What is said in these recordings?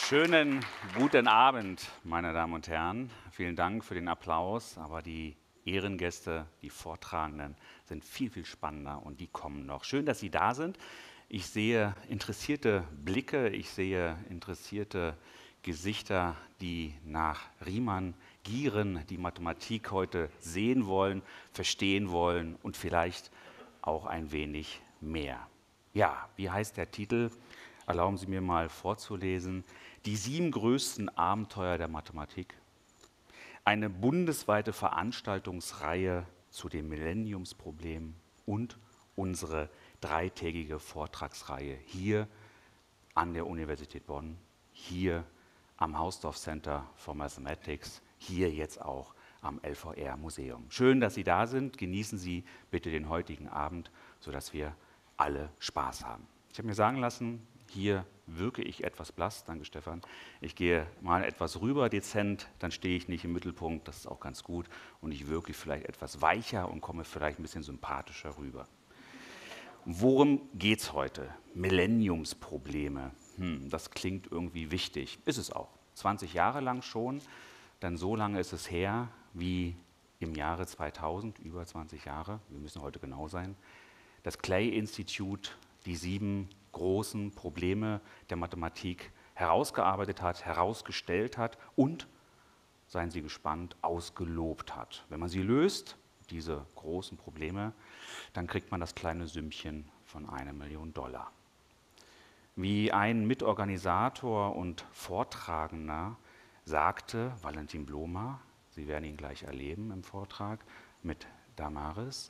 Schönen guten Abend, meine Damen und Herren. Vielen Dank für den Applaus, aber die Ehrengäste, die Vortragenden sind viel, viel spannender und die kommen noch. Schön, dass Sie da sind. Ich sehe interessierte Blicke, ich sehe interessierte Gesichter, die nach Riemann gieren, die Mathematik heute sehen wollen, verstehen wollen und vielleicht auch ein wenig mehr. Ja, wie heißt der Titel? Erlauben Sie mir mal vorzulesen. Die 7 größten Abenteuer der Mathematik. Eine bundesweite Veranstaltungsreihe zu den Millenniumsproblemen und unsere dreitägige Vortragsreihe hier an der Universität Bonn, hier am Hausdorff Center for Mathematics, hier jetzt auch am LVR Museum. Schön, dass Sie da sind. Genießen Sie bitte den heutigen Abend, sodass wir alle Spaß haben. Ich habe mir sagen lassen, hier wirke ich etwas blass, danke Stefan. Ich gehe mal etwas rüber dezent, dann stehe ich nicht im Mittelpunkt, das ist auch ganz gut. Und ich wirke vielleicht etwas weicher und komme vielleicht ein bisschen sympathischer rüber. Worum geht es heute? Millenniumsprobleme. Das klingt irgendwie wichtig, ist es auch. 20 Jahre lang schon, denn so lange ist es her wie im Jahre 2000, über 20 Jahre, wir müssen heute genau sein, das Clay Institute die 7 großen Probleme der Mathematik herausgearbeitet hat, herausgestellt hat und, seien Sie gespannt, ausgelobt hat. Wenn man sie löst, diese großen Probleme, dann kriegt man das kleine Sümmchen von $1 Million. Wie ein Mitorganisator und Vortragender sagte, Valentin Bloma, Sie werden ihn gleich erleben im Vortrag mit Damaris,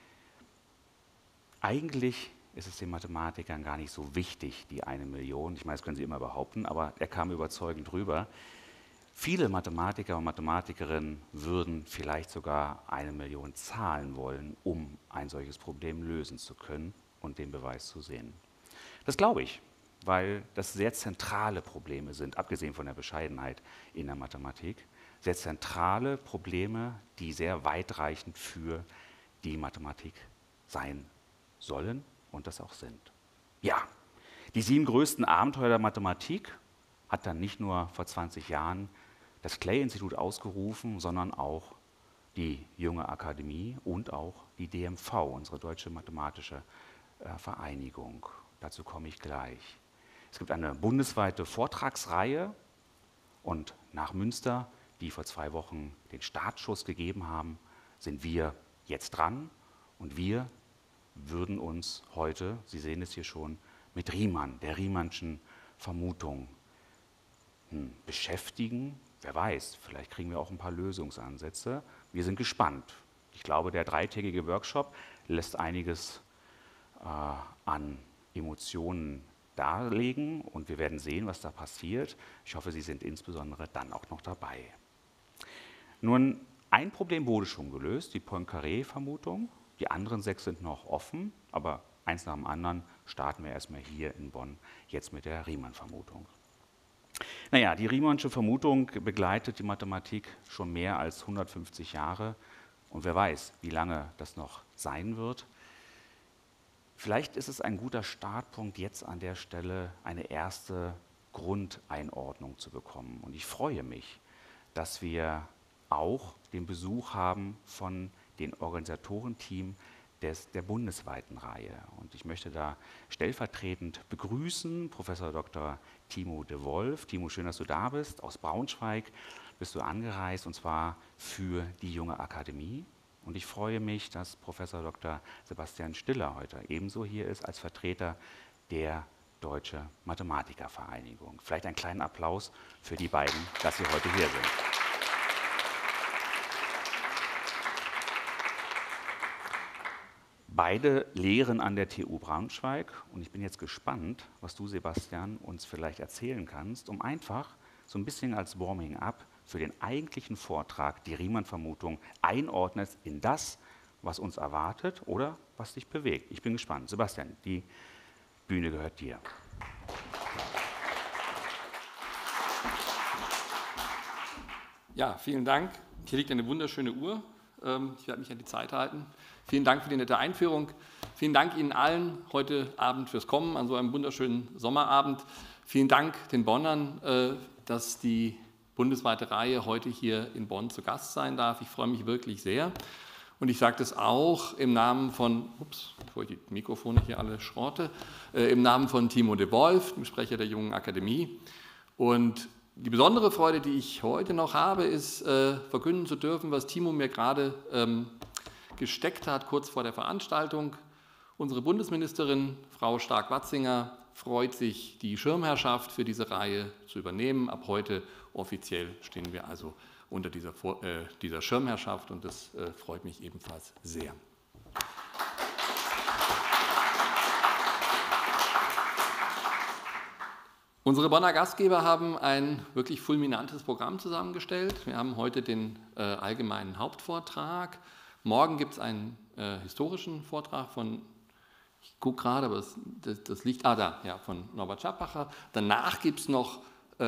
eigentlich ist es den Mathematikern gar nicht so wichtig, die 1 Million. Ich meine, das können Sie immer behaupten, aber er kam überzeugend rüber. Viele Mathematiker und Mathematikerinnen würden vielleicht sogar 1 Million zahlen wollen, um ein solches Problem lösen zu können und den Beweis zu sehen. Das glaube ich, weil das sehr zentrale Probleme sind, abgesehen von der Bescheidenheit in der Mathematik, sehr zentrale Probleme, die sehr weitreichend für die Mathematik sein sollen und das auch sind. Ja, die 7 größten Abenteuer der Mathematik hat dann nicht nur vor 20 Jahren das Clay-Institut ausgerufen, sondern auch die Junge Akademie und auch die DMV, unsere Deutsche Mathematische Vereinigung. Dazu komme ich gleich. Es gibt eine bundesweite Vortragsreihe und nach Münster, die vor 2 Wochen den Startschuss gegeben haben, sind wir jetzt dran und wir würden uns heute, Sie sehen es hier schon, mit Riemann, der Riemannschen Vermutung beschäftigen. Wer weiß, vielleicht kriegen wir auch ein paar Lösungsansätze. Wir sind gespannt. Ich glaube, der dreitägige Workshop lässt einiges an Emotionen darlegen und wir werden sehen, was da passiert. Ich hoffe, Sie sind insbesondere dann auch noch dabei. Nun, ein Problem wurde schon gelöst, die Poincaré-Vermutung. Die anderen 6 sind noch offen, aber eins nach dem anderen starten wir erstmal hier in Bonn jetzt mit der Riemann-Vermutung. Naja, die Riemannsche Vermutung begleitet die Mathematik schon mehr als 150 Jahre und wer weiß, wie lange das noch sein wird. Vielleicht ist es ein guter Startpunkt, jetzt an der Stelle eine erste Grundeinordnung zu bekommen. Und ich freue mich, dass wir auch den Besuch haben von den Organisatorenteam der bundesweiten Reihe. Und ich möchte da stellvertretend begrüßen Professor Dr. Timo de Wolf. Timo, schön, dass du da bist. Aus Braunschweig bist du angereist und zwar für die Junge Akademie. Und ich freue mich, dass Professor Dr. Sebastian Stiller heute ebenso hier ist als Vertreter der Deutsche Mathematikervereinigung. Vielleicht einen kleinen Applaus für die beiden, dass sie heute hier sind. Beide lehren an der TU Braunschweig und ich bin jetzt gespannt, was du, Sebastian, uns vielleicht erzählen kannst, um einfach so ein bisschen als Warming-up für den eigentlichen Vortrag die Riemann-Vermutung einordnest in das, was uns erwartet oder was dich bewegt. Ich bin gespannt. Sebastian, die Bühne gehört dir. Ja, vielen Dank. Hier liegt eine wunderschöne Uhr. Ich werde mich an die Zeit halten. Vielen Dank für die nette Einführung. Vielen Dank Ihnen allen heute Abend fürs Kommen an so einem wunderschönen Sommerabend. Vielen Dank den Bonnern, dass die bundesweite Reihe heute hier in Bonn zu Gast sein darf. Ich freue mich wirklich sehr. Und ich sage das auch im Namen von, bevor ich die Mikrofone hier alle schrotte, im Namen von Timo de Wolf, dem Sprecher der Jungen Akademie. Und die besondere Freude, die ich heute noch habe, ist, verkünden zu dürfen, was Timo mir gerade gesteckt hat, kurz vor der Veranstaltung. Unsere Bundesministerin, Frau Stark-Watzinger, freut sich, die Schirmherrschaft für diese Reihe zu übernehmen. Ab heute offiziell stehen wir also unter dieser Schirmherrschaft und das freut mich ebenfalls sehr. Unsere Bonner Gastgeber haben ein wirklich fulminantes Programm zusammengestellt. Wir haben heute den allgemeinen Hauptvortrag. Morgen gibt es einen historischen Vortrag von, ich gucke gerade, aber das liegt, von Norbert Schappacher. Danach gibt es noch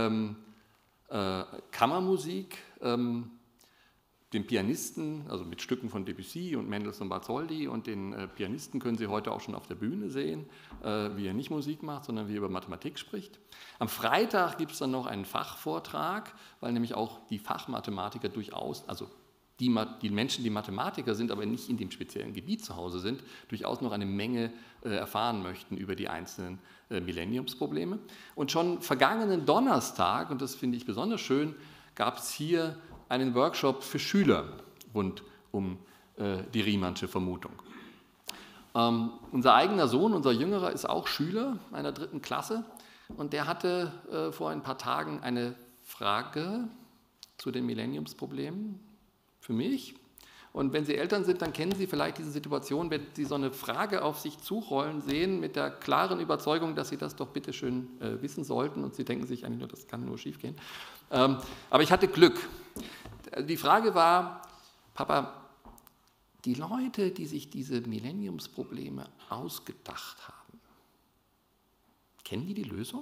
Kammermusik, den Pianisten, also mit Stücken von Debussy und Mendelssohn und Bartholdy, und den Pianisten können Sie heute auch schon auf der Bühne sehen, wie er nicht Musik macht, sondern wie er über Mathematik spricht. Am Freitag gibt es dann noch einen Fachvortrag, weil nämlich auch die Fachmathematiker durchaus, also die Menschen, die Mathematiker sind, aber nicht in dem speziellen Gebiet zu Hause sind, durchaus noch eine Menge erfahren möchten über die einzelnen Millenniumsprobleme. Und schon vergangenen Donnerstag, und das finde ich besonders schön, gab es hier einen Workshop für Schüler rund um die Riemannsche Vermutung. Unser eigener Sohn, unser Jüngerer, ist auch Schüler einer 3. Klasse und der hatte vor ein paar Tagen eine Frage zu den Millenniumsproblemen für mich. Und wenn Sie Eltern sind, dann kennen Sie vielleicht diese Situation, wenn Sie so eine Frage auf sich zurollen sehen, mit der klaren Überzeugung, dass Sie das doch bitte schön wissen sollten. Und Sie denken sich eigentlich nur, das kann nur schief gehen. Aber ich hatte Glück. Die Frage war, Papa, die Leute, die sich diese Millenniumsprobleme ausgedacht haben, kennen die Lösung?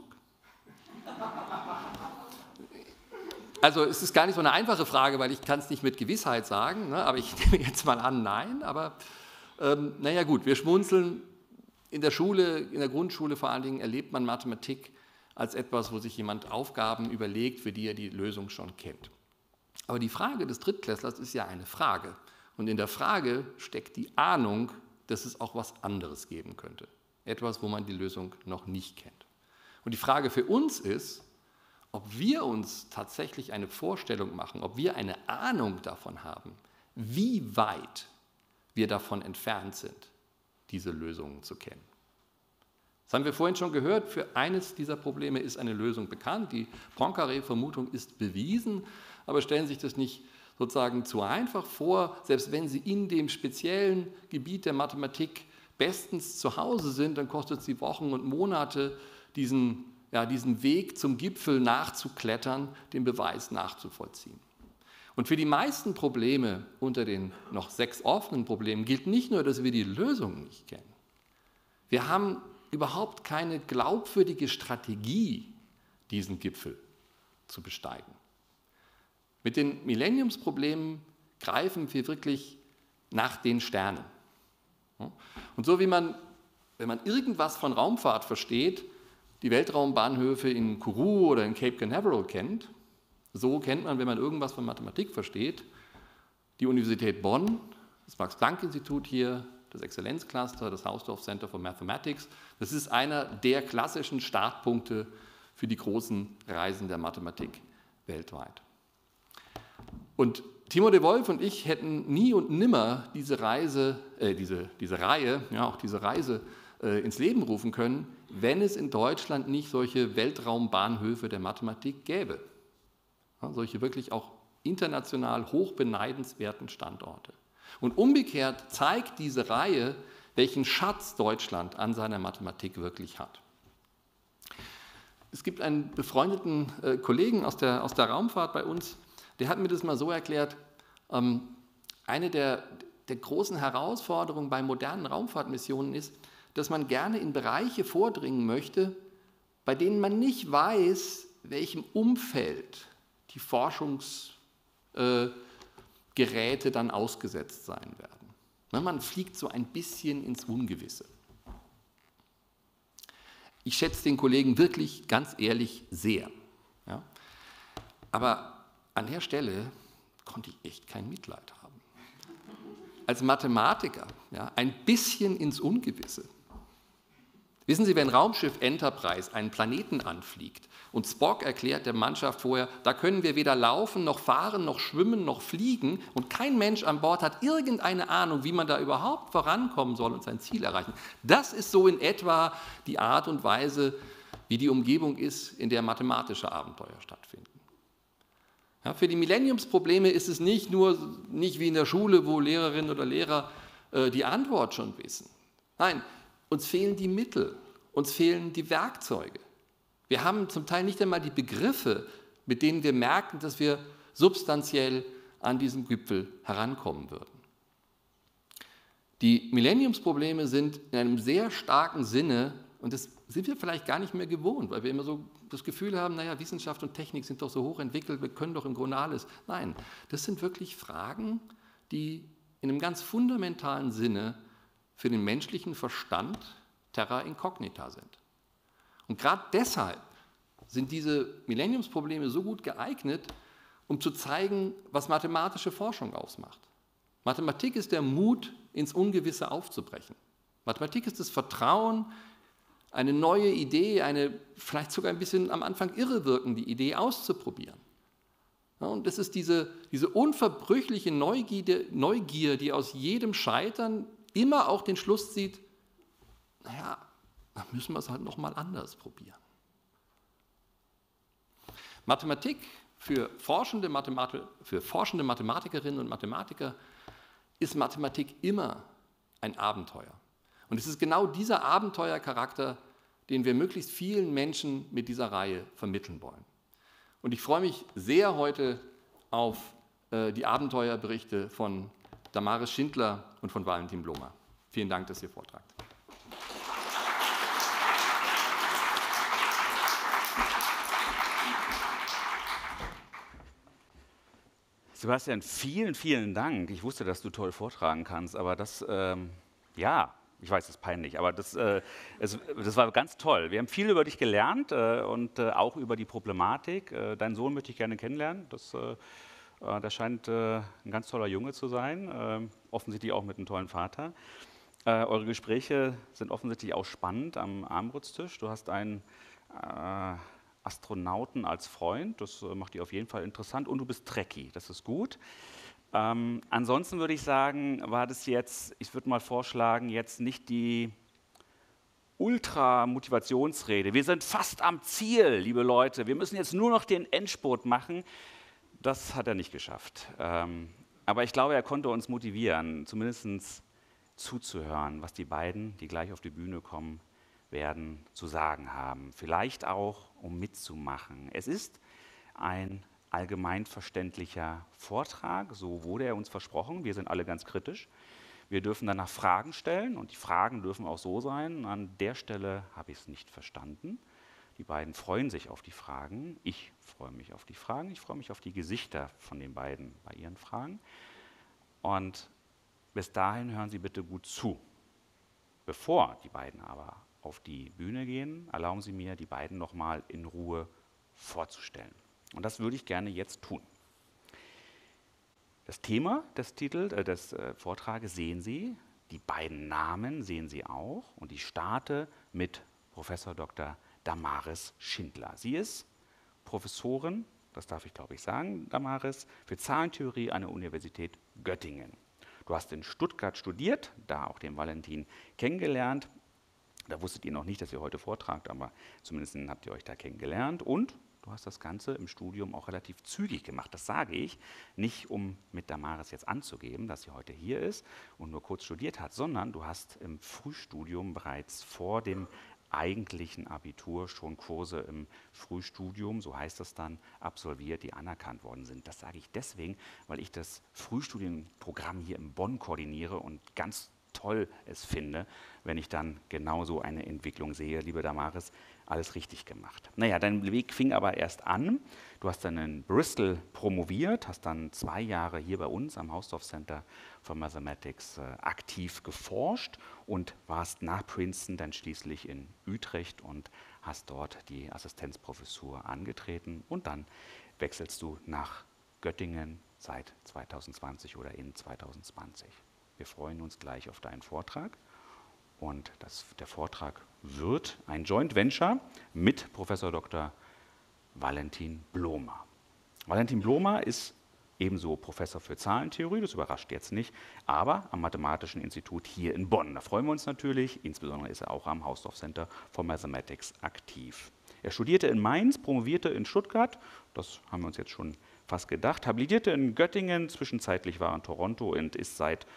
Also es ist gar nicht so eine einfache Frage, weil ich kann es nicht mit Gewissheit sagen, ne? Aber ich nehme jetzt mal an, nein. Aber naja gut, wir schmunzeln. In der Schule, in der Grundschule vor allen Dingen, erlebt man Mathematik als etwas, wo sich jemand Aufgaben überlegt, für die er die Lösung schon kennt. Aber die Frage des Drittklässlers ist ja eine Frage. Und in der Frage steckt die Ahnung, dass es auch was anderes geben könnte. Etwas, wo man die Lösung noch nicht kennt. Und die Frage für uns ist, ob wir uns tatsächlich eine Vorstellung machen, ob wir eine Ahnung davon haben, wie weit wir davon entfernt sind, diese Lösungen zu kennen. Das haben wir vorhin schon gehört, für eines dieser Probleme ist eine Lösung bekannt, die Poincaré-Vermutung ist bewiesen, aber stellen Sie sich das nicht sozusagen zu einfach vor, selbst wenn Sie in dem speziellen Gebiet der Mathematik bestens zu Hause sind, dann kostet es Sie Wochen und Monate, diesen Weg zum Gipfel nachzuklettern, den Beweis nachzuvollziehen. Und für die meisten Probleme unter den noch 6 offenen Problemen gilt nicht nur, dass wir die Lösung nicht kennen. Wir haben überhaupt keine glaubwürdige Strategie, diesen Gipfel zu besteigen. Mit den Millenniumsproblemen greifen wir wirklich nach den Sternen. Und so wie man, wenn man irgendwas von Raumfahrt versteht, die Weltraumbahnhöfe in Kourou oder in Cape Canaveral kennt, so kennt man, wenn man irgendwas von Mathematik versteht, die Universität Bonn, das Max-Planck-Institut hier, das Exzellenzcluster, das Hausdorff Center for Mathematics. Das ist einer der klassischen Startpunkte für die großen Reisen der Mathematik weltweit. Und Timo de Wolf und ich hätten nie und nimmer diese Reise ins Leben rufen können, wenn es in Deutschland nicht solche Weltraumbahnhöfe der Mathematik gäbe. Ja, solche wirklich auch international hoch beneidenswerten Standorte. Und umgekehrt zeigt diese Reihe, welchen Schatz Deutschland an seiner Mathematik wirklich hat. Es gibt einen befreundeten Kollegen aus der Raumfahrt bei uns, der hat mir das mal so erklärt, eine der großen Herausforderungen bei modernen Raumfahrtmissionen ist, dass man gerne in Bereiche vordringen möchte, bei denen man nicht weiß, welchem Umfeld die Forschungsaktivitäten Geräte dann ausgesetzt sein werden. Man fliegt so ein bisschen ins Ungewisse. Ich schätze den Kollegen wirklich, ganz ehrlich, sehr. Ja? Aber an der Stelle konnte ich echt kein Mitleid haben. Als Mathematiker, ja, ein bisschen ins Ungewisse. Wissen Sie, wenn Raumschiff Enterprise einen Planeten anfliegt und Spock erklärt der Mannschaft vorher, da können wir weder laufen, noch fahren, noch schwimmen, noch fliegen und kein Mensch an Bord hat irgendeine Ahnung, wie man da überhaupt vorankommen soll und sein Ziel erreichen. Das ist so in etwa die Art und Weise, wie die Umgebung ist, in der mathematische Abenteuer stattfinden. Ja, für die Millenniumsprobleme ist es nicht wie in der Schule, wo Lehrerinnen oder Lehrer die Antwort schon wissen. Nein, uns fehlen die Mittel, uns fehlen die Werkzeuge. Wir haben zum Teil nicht einmal die Begriffe, mit denen wir merken, dass wir substanziell an diesem Gipfel herankommen würden. Die Millenniumsprobleme sind in einem sehr starken Sinne, und das sind wir vielleicht gar nicht mehr gewohnt, weil wir immer so das Gefühl haben, naja, Wissenschaft und Technik sind doch so hoch entwickelt, wir können doch im Grunde alles. Nein, das sind wirklich Fragen, die in einem ganz fundamentalen Sinne für den menschlichen Verstand terra incognita sind. Und gerade deshalb sind diese Millenniumsprobleme so gut geeignet, um zu zeigen, was mathematische Forschung ausmacht. Mathematik ist der Mut, ins Ungewisse aufzubrechen. Mathematik ist das Vertrauen, eine neue Idee, eine vielleicht sogar ein bisschen am Anfang irre wirkende Idee auszuprobieren. Ja, und das ist diese unverbrüchliche Neugier, die aus jedem Scheitern immer auch den Schluss zieht, naja, dann müssen wir es halt nochmal anders probieren. Mathematik für forschende Mathematikerinnen und Mathematiker ist Mathematik immer ein Abenteuer. Und es ist genau dieser Abenteuercharakter, den wir möglichst vielen Menschen mit dieser Reihe vermitteln wollen. Und ich freue mich sehr heute auf die Abenteuerberichte von Damaris Schindler und von Valentin Blomer. Vielen Dank, dass ihr vortragt. Sebastian, vielen, vielen Dank. Ich wusste, dass du toll vortragen kannst, aber ja, ich weiß, das ist peinlich, aber das war ganz toll. Wir haben viel über dich gelernt und auch über die Problematik. Deinen Sohn möchte ich gerne kennenlernen. Der scheint ein ganz toller Junge zu sein, offensichtlich auch mit einem tollen Vater. Eure Gespräche sind offensichtlich auch spannend am Armbrotstisch. Du hast einen Astronauten als Freund, das macht dich auf jeden Fall interessant, und du bist Trekkie, das ist gut. Ansonsten würde ich sagen, war das jetzt, ich würde mal vorschlagen, jetzt nicht die Ultra-Motivationsrede. Wir sind fast am Ziel, liebe Leute. Wir müssen jetzt nur noch den Endspurt machen. Das hat er nicht geschafft. Aber ich glaube, er konnte uns motivieren, zumindest zuzuhören, was die beiden, die gleich auf die Bühne kommen werden, zu sagen haben. Vielleicht auch, um mitzumachen. Es ist ein allgemeinverständlicher Vortrag, so wurde er uns versprochen. Wir sind alle ganz kritisch. Wir dürfen danach Fragen stellen und die Fragen dürfen auch so sein. An der Stelle habe ich es nicht verstanden. Die beiden freuen sich auf die Fragen. Ich freue mich auf die Fragen. Ich freue mich auf die Gesichter von den beiden bei ihren Fragen. Und bis dahin hören Sie bitte gut zu. Bevor die beiden aber auf die Bühne gehen, erlauben Sie mir, die beiden nochmal in Ruhe vorzustellen. Und das würde ich gerne jetzt tun. Das Thema des Vortrages sehen Sie, die beiden Namen sehen Sie auch, und ich starte mit Professor Dr. Damaris Schindler. Sie ist Professorin, das darf ich glaube ich sagen, Damaris, für Zahlentheorie an der Universität Göttingen. Du hast in Stuttgart studiert, da auch den Valentin kennengelernt. Da wusstet ihr noch nicht, dass ihr heute vortragt, aber zumindest habt ihr euch da kennengelernt. Und du hast das Ganze im Studium auch relativ zügig gemacht. Das sage ich nicht, um mit Damaris jetzt anzugeben, dass sie heute hier ist und nur kurz studiert hat, sondern du hast im Frühstudium bereits vor dem eigentlichen Abitur schon Kurse im Frühstudium, so heißt das dann, absolviert, die anerkannt worden sind. Das sage ich deswegen, weil ich das Frühstudienprogramm hier in Bonn koordiniere und ganz toll es finde, wenn ich dann genauso eine Entwicklung sehe. Liebe Damaris, alles richtig gemacht. Naja, dein Weg fing aber erst an. Du hast dann in Bristol promoviert, hast dann 2 Jahre hier bei uns am Hausdorff Center for Mathematics aktiv geforscht und warst nach Princeton dann schließlich in Utrecht und hast dort die Assistenzprofessur angetreten und dann wechselst du nach Göttingen seit 2020 oder in 2020. Wir freuen uns gleich auf deinen Vortrag und der Vortrag wird ein Joint Venture mit Professor Dr. Valentin Blomer. Valentin Blomer ist ebenso Professor für Zahlentheorie, das überrascht jetzt nicht, aber am Mathematischen Institut hier in Bonn. Da freuen wir uns natürlich, insbesondere ist er auch am Hausdorff Center for Mathematics aktiv. Er studierte in Mainz, promovierte in Stuttgart, das haben wir uns jetzt schon fast gedacht, habilitierte in Göttingen, zwischenzeitlich war er in Toronto und ist seit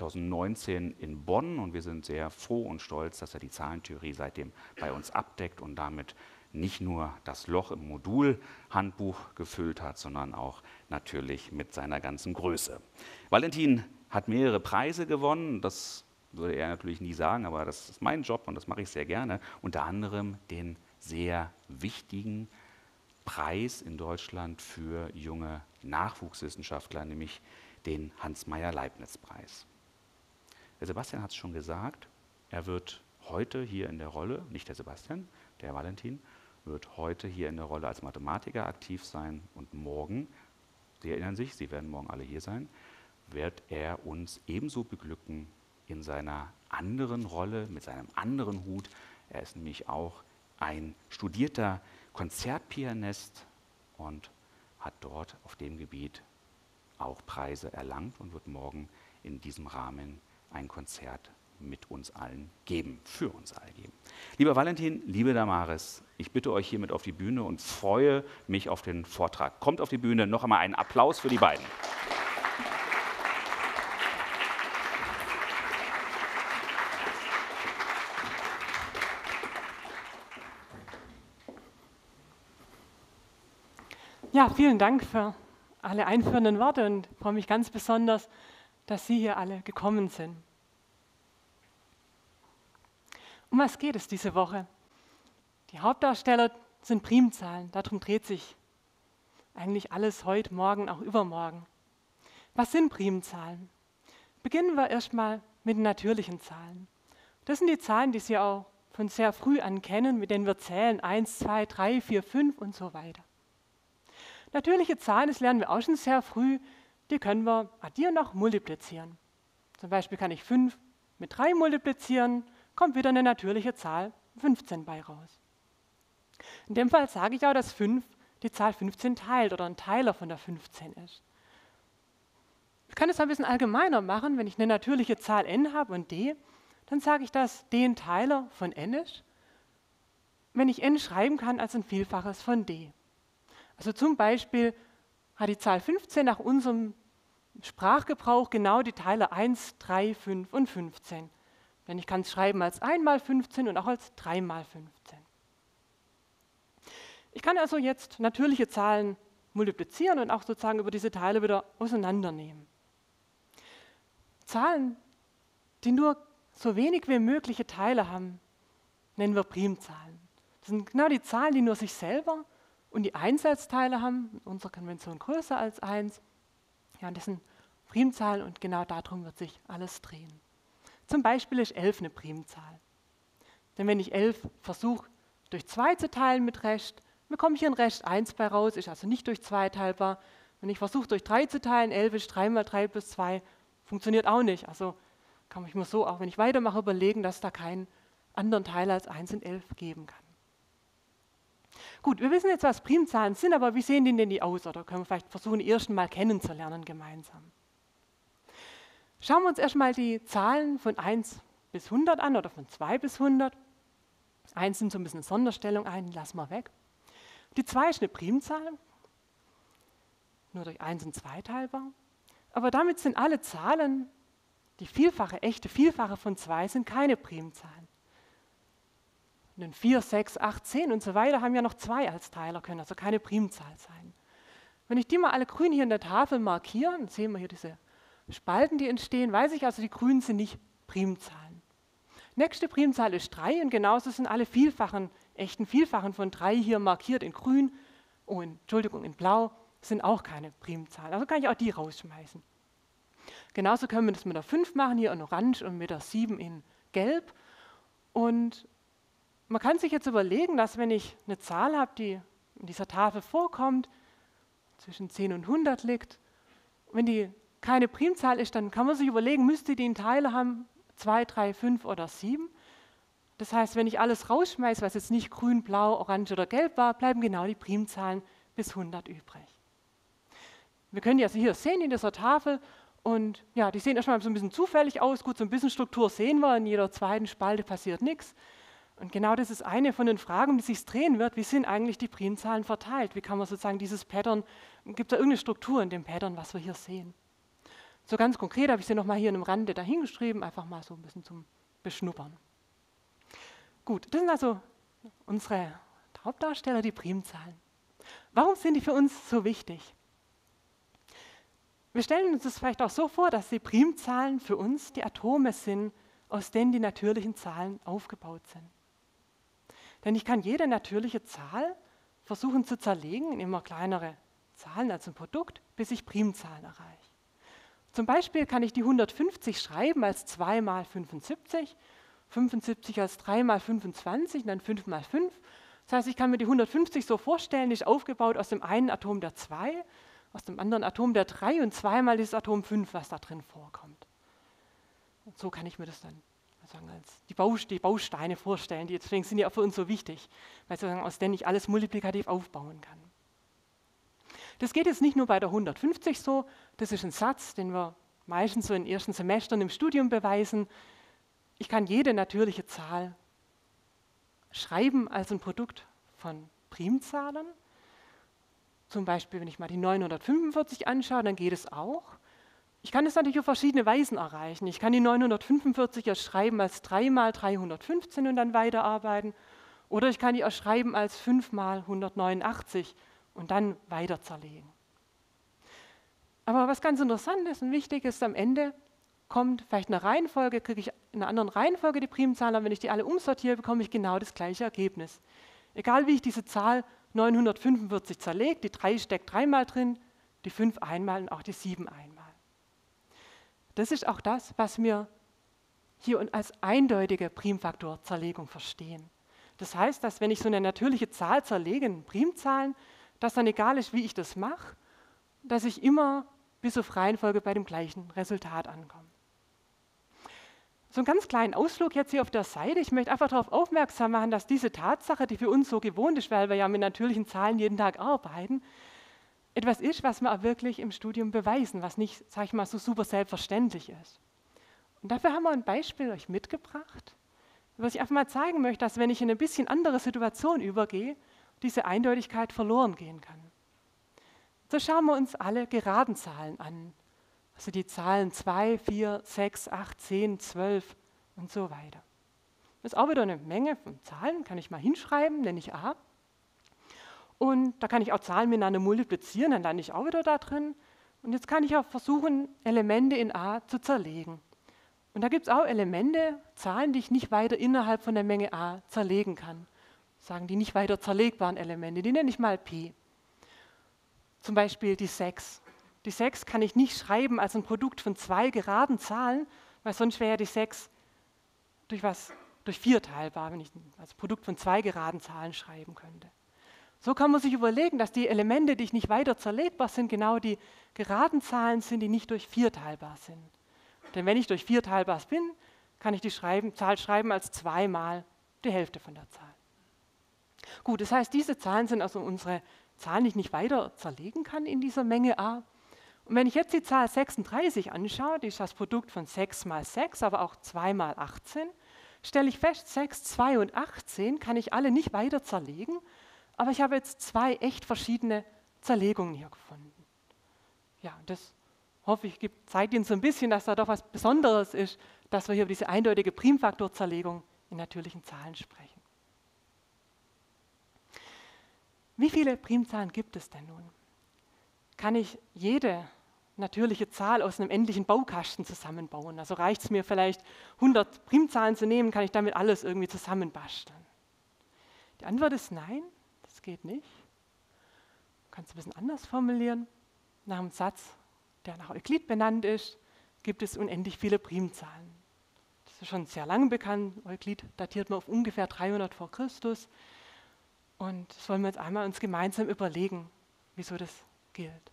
2019 in Bonn und wir sind sehr froh und stolz, dass er die Zahlentheorie seitdem bei uns abdeckt und damit nicht nur das Loch im Modulhandbuch gefüllt hat, sondern auch natürlich mit seiner ganzen Größe. Valentin hat mehrere Preise gewonnen, das würde er natürlich nie sagen, aber das ist mein Job und das mache ich sehr gerne, unter anderem den sehr wichtigen Preis in Deutschland für junge Nachwuchswissenschaftler, nämlich den Hans-Meyer-Leibniz-Preis. Der Sebastian hat es schon gesagt, er wird heute hier in der Rolle, nicht der Sebastian, der Valentin, wird heute hier in der Rolle als Mathematiker aktiv sein und morgen, Sie erinnern sich, Sie werden morgen alle hier sein, wird er uns ebenso beglücken in seiner anderen Rolle, mit seinem anderen Hut. Er ist nämlich auch ein studierter Konzertpianist und hat dort auf dem Gebiet auch Preise erlangt und wird morgen in diesem Rahmen ein Konzert mit uns allen geben, für uns alle geben. Lieber Valentin, liebe Damaris, ich bitte euch hiermit auf die Bühne und freue mich auf den Vortrag. Kommt auf die Bühne, noch einmal einen Applaus für die beiden. Ja, vielen Dank für alle einführenden Worte und ich freue mich ganz besonders, dass Sie hier alle gekommen sind. Um was geht es diese Woche? Die Hauptdarsteller sind Primzahlen, darum dreht sich eigentlich alles heute, morgen, auch übermorgen. Was sind Primzahlen? Beginnen wir erstmal mit den natürlichen Zahlen. Das sind die Zahlen, die Sie auch von sehr früh an kennen, mit denen wir zählen, 1, 2, 3, 4, 5 und so weiter. Natürliche Zahlen, das lernen wir auch schon sehr früh, die können wir addieren und auch multiplizieren. Zum Beispiel kann ich 5 mit 3 multiplizieren, kommt wieder eine natürliche Zahl, 15 bei raus. In dem Fall sage ich auch, dass 5 die Zahl 15 teilt oder ein Teiler von der 15 ist. Ich kann es ein bisschen allgemeiner machen, wenn ich eine natürliche Zahl n habe und d, dann sage ich, dass d ein Teiler von n ist, wenn ich n schreiben kann als ein Vielfaches von d. Also zum Beispiel hat die Zahl 15 nach unserem Sprachgebrauch genau die Teiler 1, 3, 5 und 15. Denn ich kann es schreiben als 1 mal 15 und auch als 3 mal 15. Ich kann also jetzt natürliche Zahlen multiplizieren und auch sozusagen über diese Teile wieder auseinandernehmen. Zahlen, die nur so wenig wie mögliche Teile haben, nennen wir Primzahlen. Das sind genau die Zahlen, die nur sich selber und die Einzelteile haben, in unserer Konvention größer als 1. Ja, und das sind Primzahlen und genau darum wird sich alles drehen. Zum Beispiel ist 11 eine Primzahl. Denn wenn ich 11 versuche, durch 2 zu teilen mit Rest, bekomme ich hier ein Rest 1 bei raus, ist also nicht durch 2 teilbar. Wenn ich versuche, durch 3 zu teilen, 11 ist 3 mal 3 plus 2, funktioniert auch nicht. Also kann ich mir so, auch wenn ich weitermache, überlegen, dass es da keinen anderen Teiler als 1 und 11 geben kann. Gut, wir wissen jetzt, was Primzahlen sind, aber wie sehen denn die aus? Oder können wir vielleicht versuchen, die ersten Mal kennenzulernen gemeinsam. Schauen wir uns erstmal die Zahlen von 1 bis 100 an oder von 2 bis 100. 1 nimmt so ein bisschen Sonderstellung ein, lassen wir weg. Die 2 ist eine Primzahl, nur durch 1 und 2 teilbar. Aber damit sind alle Zahlen, die Vielfache, echte Vielfache von 2, sind keine Primzahlen. Und 4, 6, 8, 10 und so weiter haben ja noch 2 als Teiler, können also keine Primzahl sein. Wenn ich die mal alle grün hier in der Tafel markiere, dann sehen wir hier diese Spalten, die entstehen, weiß ich also, die grünen sind nicht Primzahlen. Nächste Primzahl ist 3 und genauso sind alle Vielfachen echten Vielfachen von 3 hier markiert in grün, in blau, sind auch keine Primzahlen. Also kann ich auch die rausschmeißen. Genauso können wir das mit der 5 machen, hier in orange und mit der 7 in gelb. Und man kann sich jetzt überlegen, dass wenn ich eine Zahl habe, die in dieser Tafel vorkommt, zwischen 10 und 100 liegt, wenn die keine Primzahl ist, dann kann man sich überlegen, müsste die einen Teiler haben, 2, 3, 5 oder 7. Das heißt, wenn ich alles rausschmeiße, was jetzt nicht grün, blau, orange oder gelb war, bleiben genau die Primzahlen bis 100 übrig. Wir können die also hier sehen in dieser Tafel und ja, die sehen erstmal so ein bisschen zufällig aus. Gut, so ein bisschen Struktur sehen wir, in jeder zweiten Spalte passiert nichts. Und genau das ist eine von den Fragen, um die sich drehen wird. Wie sind eigentlich die Primzahlen verteilt? Wie kann man sozusagen dieses Pattern, gibt es da irgendeine Struktur in dem Pattern, was wir hier sehen? So ganz konkret habe ich sie nochmal hier in einem Rande dahingeschrieben, einfach mal so ein bisschen zum Beschnuppern. Gut, das sind also unsere Hauptdarsteller, die Primzahlen. Warum sind die für uns so wichtig? Wir stellen uns das vielleicht auch so vor, dass die Primzahlen für uns die Atome sind, aus denen die natürlichen Zahlen aufgebaut sind. Denn ich kann jede natürliche Zahl versuchen zu zerlegen in immer kleinere Zahlen als ein Produkt, bis ich Primzahlen erreiche. Zum Beispiel kann ich die 150 schreiben als 2 mal 75, 75 als 3 mal 25 und dann 5 mal 5. Das heißt, ich kann mir die 150 so vorstellen, die ist aufgebaut aus dem einen Atom der 2, aus dem anderen Atom der 3 und zweimal dieses Atom 5, was da drin vorkommt. Und so kann ich mir das dann sagen, als die Bausteine vorstellen. Deswegen sind die auch für uns so wichtig, weil sozusagen aus denen ich alles multiplikativ aufbauen kann. Das geht jetzt nicht nur bei der 150 so, das ist ein Satz, den wir meistens so in den ersten Semestern im Studium beweisen. Ich kann jede natürliche Zahl schreiben als ein Produkt von Primzahlen. Zum Beispiel, wenn ich mal die 945 anschaue, dann geht es auch. Ich kann es natürlich auf verschiedene Weisen erreichen. Ich kann die 945 schreiben als 3 mal 315 und dann weiterarbeiten. Oder ich kann die schreiben als 5 mal 189 und dann weiter zerlegen. Aber was ganz interessant ist und wichtig ist, am Ende kommt vielleicht eine Reihenfolge, kriege ich in einer anderen Reihenfolge die Primzahlen, aber wenn ich die alle umsortiere, bekomme ich genau das gleiche Ergebnis. Egal wie ich diese Zahl 945 zerlege, die 3 steckt 3-mal drin, die 5 einmal und auch die 7 einmal. Das ist auch das, was wir hier als eindeutige Primfaktorzerlegung verstehen. Das heißt, dass wenn ich so eine natürliche Zahl zerlege in Primzahlen, dass dann egal ist, wie ich das mache, dass ich immer bis auf Reihenfolge bei dem gleichen Resultat ankomme. So einen ganz kleinen Ausflug jetzt hier auf der Seite. Ich möchte einfach darauf aufmerksam machen, dass diese Tatsache, die für uns so gewohnt ist, weil wir ja mit natürlichen Zahlen jeden Tag arbeiten, etwas ist, was wir auch wirklich im Studium beweisen, was nicht, sage ich mal, so super selbstverständlich ist. Und dafür haben wir ein Beispiel euch mitgebracht, was ich einfach mal zeigen möchte, dass wenn ich in eine bisschen andere Situation übergehe, diese Eindeutigkeit verloren gehen kann. So schauen wir uns alle geraden Zahlen an. Also die Zahlen 2, 4, 6, 8, 10, 12 und so weiter. Das ist auch wieder eine Menge von Zahlen, kann ich mal hinschreiben, nenne ich a. Und da kann ich auch Zahlen miteinander multiplizieren, dann lande ich auch wieder da drin. Und jetzt kann ich auch versuchen, Elemente in a zu zerlegen. Und da gibt es auch Elemente, Zahlen, die ich nicht weiter innerhalb von der Menge a zerlegen kann. Sagen die nicht weiter zerlegbaren Elemente, die nenne ich mal p. Zum Beispiel die 6. Die 6 kann ich nicht schreiben als ein Produkt von 2 geraden Zahlen, weil sonst wäre ja die 6 durch 4 teilbar, wenn ich als Produkt von 2 geraden Zahlen schreiben könnte. So kann man sich überlegen, dass die Elemente, die nicht weiter zerlegbar sind, genau die geraden Zahlen sind, die nicht durch 4 teilbar sind. Denn wenn ich durch 4 teilbar bin, kann ich die Zahl schreiben als 2 mal die Hälfte von der Zahl. Gut, das heißt, diese Zahlen sind also unsere Zahlen, die ich nicht weiter zerlegen kann in dieser Menge a. Und wenn ich jetzt die Zahl 36 anschaue, die ist das Produkt von 6 mal 6, aber auch 2 mal 18, stelle ich fest, 6, 2 und 18 kann ich alle nicht weiter zerlegen, aber ich habe jetzt 2 echt verschiedene Zerlegungen hier gefunden. Ja, das hoffe ich, zeigt Ihnen so ein bisschen, dass da doch was Besonderes ist, dass wir hier über diese eindeutige Primfaktorzerlegung in natürlichen Zahlen sprechen. Wie viele Primzahlen gibt es denn nun? Kann ich jede natürliche Zahl aus einem endlichen Baukasten zusammenbauen? Also reicht es mir vielleicht, 100 Primzahlen zu nehmen, kann ich damit alles irgendwie zusammenbasteln? Die Antwort ist nein, das geht nicht. Du kannst es ein bisschen anders formulieren. Nach einem Satz, der nach Euklid benannt ist, gibt es unendlich viele Primzahlen. Das ist schon sehr lange bekannt. Euklid datiert man auf ungefähr 300 vor Christus. Und das wollen wir jetzt einmal uns gemeinsam überlegen, wieso das gilt.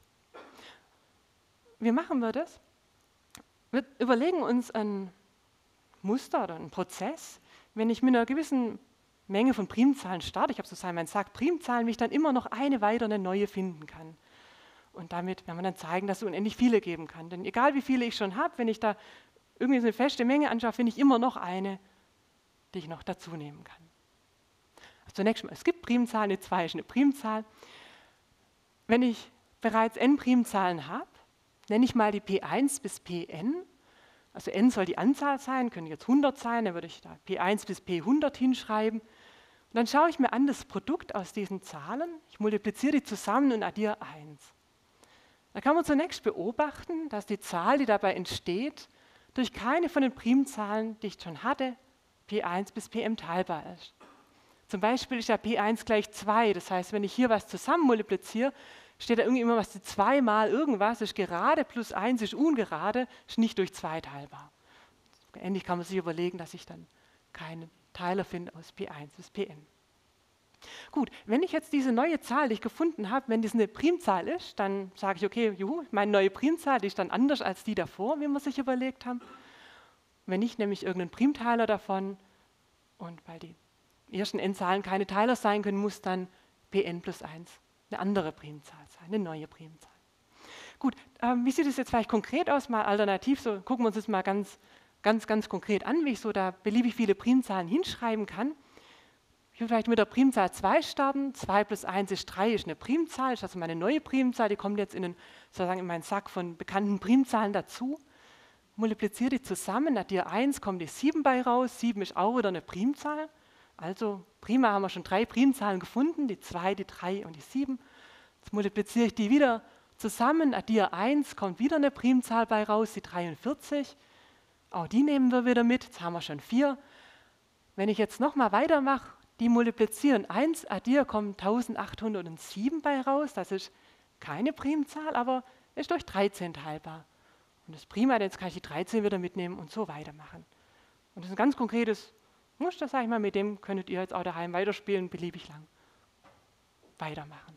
Wie machen wir das? Wir überlegen uns ein Muster oder einen Prozess, wenn ich mit einer gewissen Menge von Primzahlen starte, ich habe sozusagen meinen Sack Primzahlen, wie ich dann immer noch eine weitere, eine neue finden kann. Und damit werden wir dann zeigen, dass es unendlich viele geben kann. Denn egal wie viele ich schon habe, wenn ich da irgendwie so eine feste Menge anschaue, finde ich immer noch eine, die ich noch dazu nehmen kann. Also zunächst mal, es gibt Primzahlen, eine 2 ist eine Primzahl. Wenn ich bereits n Primzahlen habe, nenne ich mal die P1 bis Pn. Also n soll die Anzahl sein, können jetzt 100 sein, dann würde ich da P1 bis P100 hinschreiben. Und dann schaue ich mir an das Produkt aus diesen Zahlen, ich multipliziere die zusammen und addiere 1. Da kann man zunächst beobachten, dass die Zahl, die dabei entsteht, durch keine von den Primzahlen, die ich schon hatte, P1 bis Pm teilbar ist. Zum Beispiel ist ja P1 gleich 2, das heißt, wenn ich hier was zusammen multipliziere, steht da irgendwie immer was, 2 mal irgendwas ist gerade plus 1 ist ungerade, ist nicht durch 2 teilbar. Ähnlich kann man sich überlegen, dass ich dann keinen Teiler finde aus P1 bis Pn. Gut, wenn ich jetzt diese neue Zahl, die ich gefunden habe, wenn das eine Primzahl ist, dann sage ich, okay, juhu, meine neue Primzahl, die ist dann anders als die davor, wie wir sich überlegt haben. Wenn nicht, nehme ich irgendeinen Primteiler davon und weil die ersten n-Zahlen keine Teiler sein können, muss dann Pn plus 1 eine andere Primzahl sein, eine neue Primzahl. Gut, wie sieht es jetzt vielleicht konkret aus? Mal alternativ, so gucken wir uns das mal ganz konkret an, wie ich so da beliebig viele Primzahlen hinschreiben kann. Ich will vielleicht mit der Primzahl 2 starten. 2 plus 1 ist 3, ist eine Primzahl, ist also meine neue Primzahl, die kommt jetzt sozusagen in meinen Sack von bekannten Primzahlen dazu. Multipliziere die zusammen, addiere 1, kommt die 7 bei raus. 7 ist auch wieder eine Primzahl. Also prima, haben wir schon 3 Primzahlen gefunden, die 2, die 3 und die 7. Jetzt multipliziere ich die wieder zusammen, addiere 1, kommt wieder eine Primzahl bei raus, die 43. Auch die nehmen wir wieder mit, jetzt haben wir schon 4. Wenn ich jetzt nochmal weitermache, die multiplizieren 1, addiere, kommt 1807 bei raus. Das ist keine Primzahl, aber ist durch 13 teilbar. Und das ist prima, jetzt kann ich die 13 wieder mitnehmen und so weitermachen. Und das ist ein ganz konkretes Muster, sage ich mal, mit dem könntet ihr jetzt auch daheim weiterspielen, beliebig lang weitermachen.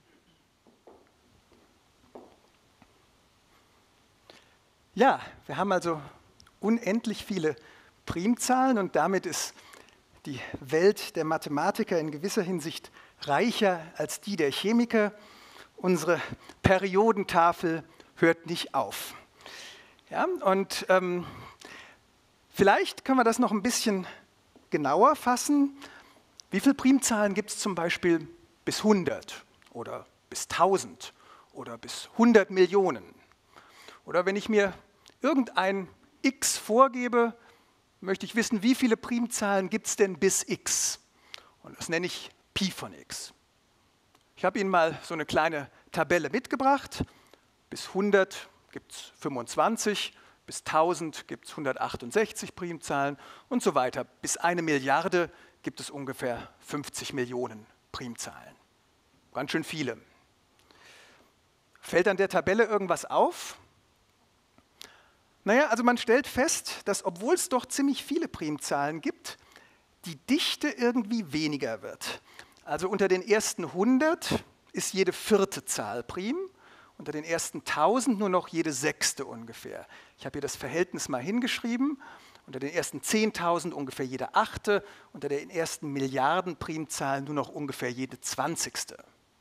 Ja, wir haben also unendlich viele Primzahlen und damit ist die Welt der Mathematiker in gewisser Hinsicht reicher als die der Chemiker. Unsere Periodentafel hört nicht auf. Ja, und vielleicht können wir das noch ein bisschen genauer fassen. Wie viele Primzahlen gibt es zum Beispiel bis 100 oder bis 1000 oder bis 100 Millionen? Oder wenn ich mir irgendein x vorgebe, möchte ich wissen, wie viele Primzahlen gibt es denn bis x? Und das nenne ich Pi von x. Ich habe Ihnen mal so eine kleine Tabelle mitgebracht. Bis 100 gibt es 25, bis 1000 gibt es 168 Primzahlen und so weiter. Bis 1 Milliarde gibt es ungefähr 50 Millionen Primzahlen. Ganz schön viele. Fällt an der Tabelle irgendwas auf? Naja, also man stellt fest, dass obwohl es doch ziemlich viele Primzahlen gibt, die Dichte irgendwie weniger wird. Also unter den ersten 100 ist jede 4. Zahl prim, unter den ersten 1000 nur noch jede 6. ungefähr. Ich habe hier das Verhältnis mal hingeschrieben. Unter den ersten 10.000 ungefähr jede 8., unter den ersten Milliarden Primzahlen nur noch ungefähr jede 20.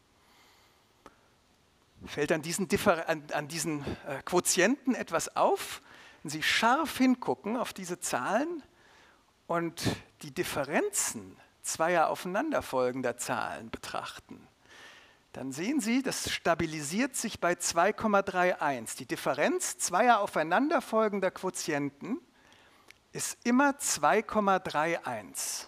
Fällt an diesen Quotienten etwas auf? Wenn Sie scharf hingucken auf diese Zahlen und die Differenzen zweier aufeinanderfolgender Zahlen betrachten, dann sehen Sie, das stabilisiert sich bei 2,31. Die Differenz zweier aufeinanderfolgender Quotienten ist immer 2,31.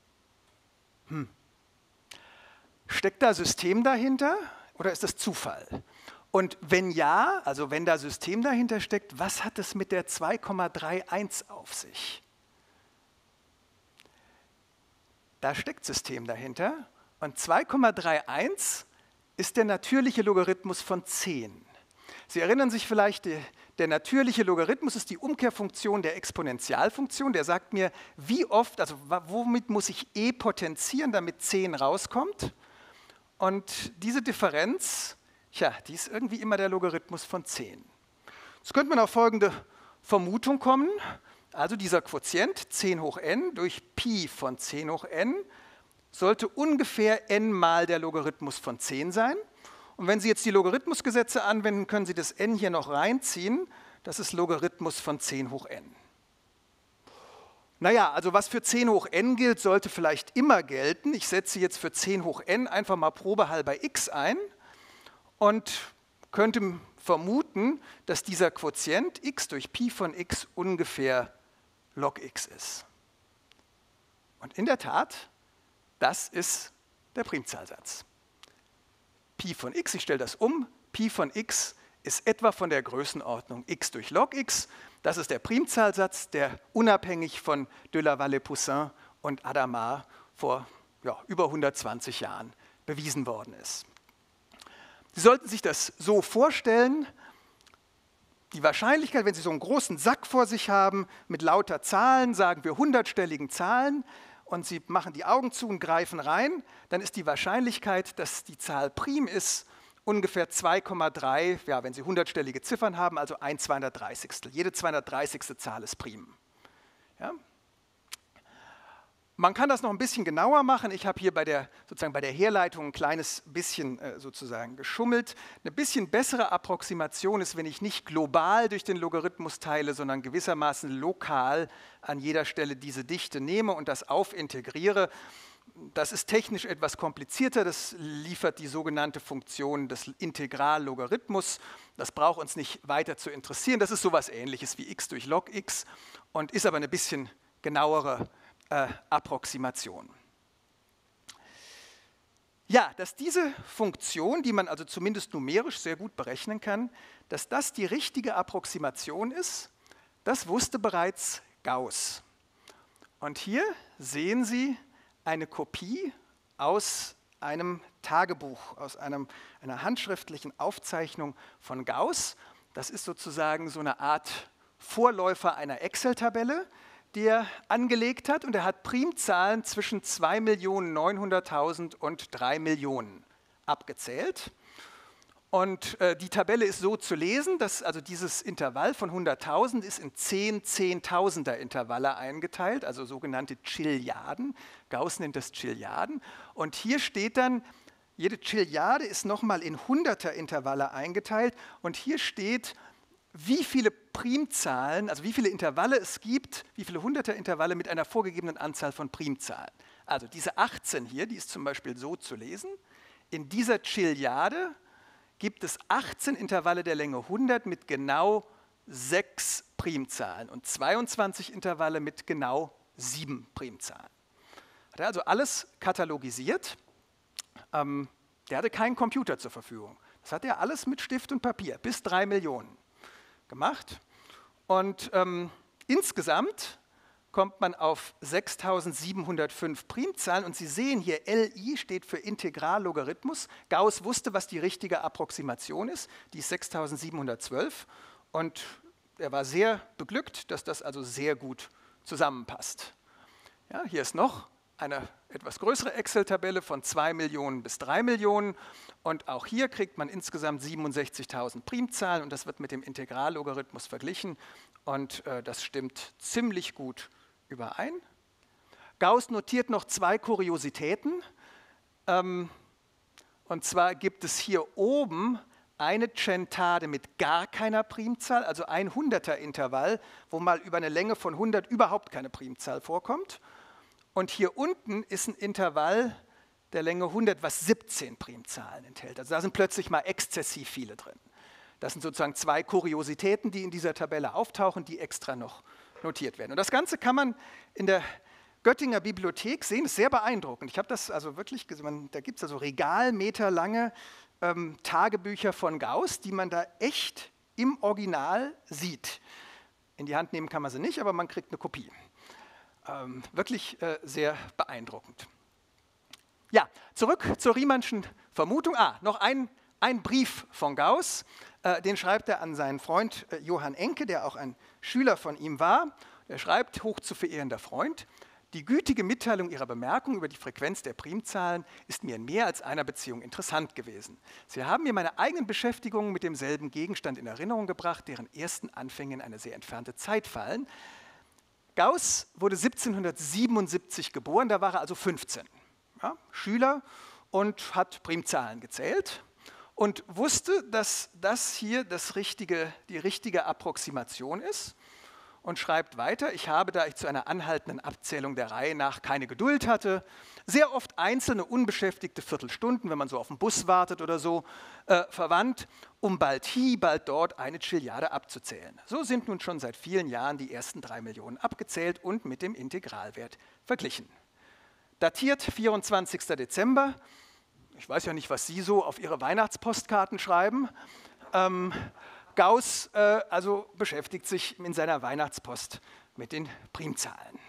Steckt da System dahinter oder ist das Zufall? Und wenn ja, also wenn da System dahinter steckt, was hat es mit der 2,31 auf sich? Da steckt System dahinter Und 2,31 ist der natürliche Logarithmus von 10. Sie erinnern sich vielleicht, der natürliche Logarithmus ist die Umkehrfunktion der Exponentialfunktion. Der sagt mir, wie oft, also womit muss ich e potenzieren, damit 10 rauskommt. Und diese Differenz, die ist irgendwie immer der Logarithmus von 10. Jetzt könnte man auf folgende Vermutung kommen. Also dieser Quotient 10 hoch n durch Pi von 10 hoch n sollte ungefähr n mal der Logarithmus von 10 sein. Und wenn Sie jetzt die Logarithmusgesetze anwenden, können Sie das n hier noch reinziehen. Das ist Logarithmus von 10 hoch n. Naja, also was für 10 hoch n gilt, sollte vielleicht immer gelten. Ich setze jetzt für 10 hoch n einfach mal probehalber x ein und könnte vermuten, dass dieser Quotient x durch Pi von x ungefähr log x ist. Und in der Tat, das ist der Primzahlsatz. Pi von x, ich stelle das um, Pi von x ist etwa von der Größenordnung x durch log x. Das ist der Primzahlsatz, der unabhängig von de la Vallée-Poussin und Hadamard vor über 120 Jahren bewiesen worden ist. Sie sollten sich das so vorstellen, die Wahrscheinlichkeit, wenn Sie so einen großen Sack vor sich haben mit lauter Zahlen, sagen wir 100-stelligen Zahlen, und Sie machen die Augen zu und greifen rein, dann ist die Wahrscheinlichkeit, dass die Zahl prim ist, ungefähr 2,3, wenn Sie 100-stellige Ziffern haben, also 1/230. Jede 230. Zahl ist prim. Ja? Man kann das noch ein bisschen genauer machen. Ich habe hier bei der Herleitung ein kleines bisschen sozusagen geschummelt. Eine bisschen bessere Approximation ist, wenn ich nicht global durch den Logarithmus teile, sondern gewissermaßen lokal an jeder Stelle diese Dichte nehme und das aufintegriere. Das ist technisch etwas komplizierter. Das liefert die sogenannte Funktion des Integrallogarithmus. Das braucht uns nicht weiter zu interessieren. Das ist sowas Ähnliches wie x durch log x und ist aber eine bisschen genauere Approximation. Ja, dass diese Funktion, die man also zumindest numerisch sehr gut berechnen kann, dass das die richtige Approximation ist, das wusste bereits Gauss. Und hier sehen Sie eine Kopie aus einem Tagebuch, aus einer handschriftlichen Aufzeichnung von Gauss. Das ist sozusagen so eine Art Vorläufer einer Excel-Tabelle, die er angelegt hat, und er hat Primzahlen zwischen 2.900.000 und 3 Millionen abgezählt. Und die Tabelle ist so zu lesen, dass also dieses Intervall von 100.000 ist in 10 Zehntausender Intervalle eingeteilt, also sogenannte Chilliarden. Gauss nennt das Chilliarden. Und hier steht dann, jede Chilliarde ist nochmal in Hunderter Intervalle eingeteilt, und hier steht, wie viele Primzahlen, also wie viele Intervalle es gibt, wie viele Hunderter Intervalle mit einer vorgegebenen Anzahl von Primzahlen. Also diese 18 hier, die ist zum Beispiel so zu lesen. In dieser Chilliarde gibt es 18 Intervalle der Länge 100 mit genau 6 Primzahlen und 22 Intervalle mit genau 7 Primzahlen. Hat er also alles katalogisiert. Der hatte keinen Computer zur Verfügung. Das hat er alles mit Stift und Papier, bis 3 Millionen gemacht. Und insgesamt kommt man auf 6.705 Primzahlen, und Sie sehen hier, LI steht für Integrallogarithmus. Gauss wusste, was die richtige Approximation ist, die ist 6.712, und er war sehr beglückt, dass das also sehr gut zusammenpasst. Ja, hier ist noch eine etwas größere Excel-Tabelle von 2 Millionen bis 3 Millionen, und auch hier kriegt man insgesamt 67.000 Primzahlen, und das wird mit dem Integrallogarithmus verglichen, und das stimmt ziemlich gut überein. Gauss notiert noch 2 Kuriositäten, und zwar gibt es hier oben eine Centade mit gar keiner Primzahl, also ein 100er-Intervall, wo mal über eine Länge von 100 überhaupt keine Primzahl vorkommt. Und hier unten ist ein Intervall der Länge 100, was 17 Primzahlen enthält. Also da sind plötzlich mal exzessiv viele drin. Das sind sozusagen 2 Kuriositäten, die in dieser Tabelle auftauchen, die extra noch notiert werden. Und das Ganze kann man in der Göttinger Bibliothek sehen, das ist sehr beeindruckend. Ich habe das also wirklich gesehen, da gibt es also regalmeterlange Tagebücher von Gauss, die man da echt im Original sieht. In die Hand nehmen kann man sie nicht, aber man kriegt eine Kopie. Wirklich sehr beeindruckend. Ja, zurück zur Riemannschen Vermutung. Noch ein Brief von Gauß, den schreibt er an seinen Freund Johann Encke, der auch ein Schüler von ihm war. Er schreibt, hoch zu verehrender Freund, die gütige Mitteilung Ihrer Bemerkung über die Frequenz der Primzahlen ist mir in mehr als einer Beziehung interessant gewesen. Sie haben mir meine eigenen Beschäftigungen mit demselben Gegenstand in Erinnerung gebracht, deren ersten Anfänge in eine sehr entfernte Zeit fallen. Gauß wurde 1777 geboren, da war er also 15. Ja, Schüler und hat Primzahlen gezählt und wusste, dass das hier die richtige Approximation ist. Und schreibt weiter, ich habe, da ich zu einer anhaltenden Abzählung der Reihe nach keine Geduld hatte, sehr oft einzelne unbeschäftigte Viertelstunden, wenn man so auf den Bus wartet oder so, verwandt, um bald hier, bald dort eine Trilliarde abzuzählen. So sind nun schon seit vielen Jahren die ersten 3 Millionen abgezählt und mit dem Integralwert verglichen. Datiert 24. Dezember, ich weiß ja nicht, was Sie so auf Ihre Weihnachtspostkarten schreiben, Gauß also beschäftigt sich in seiner Weihnachtspost mit den Primzahlen.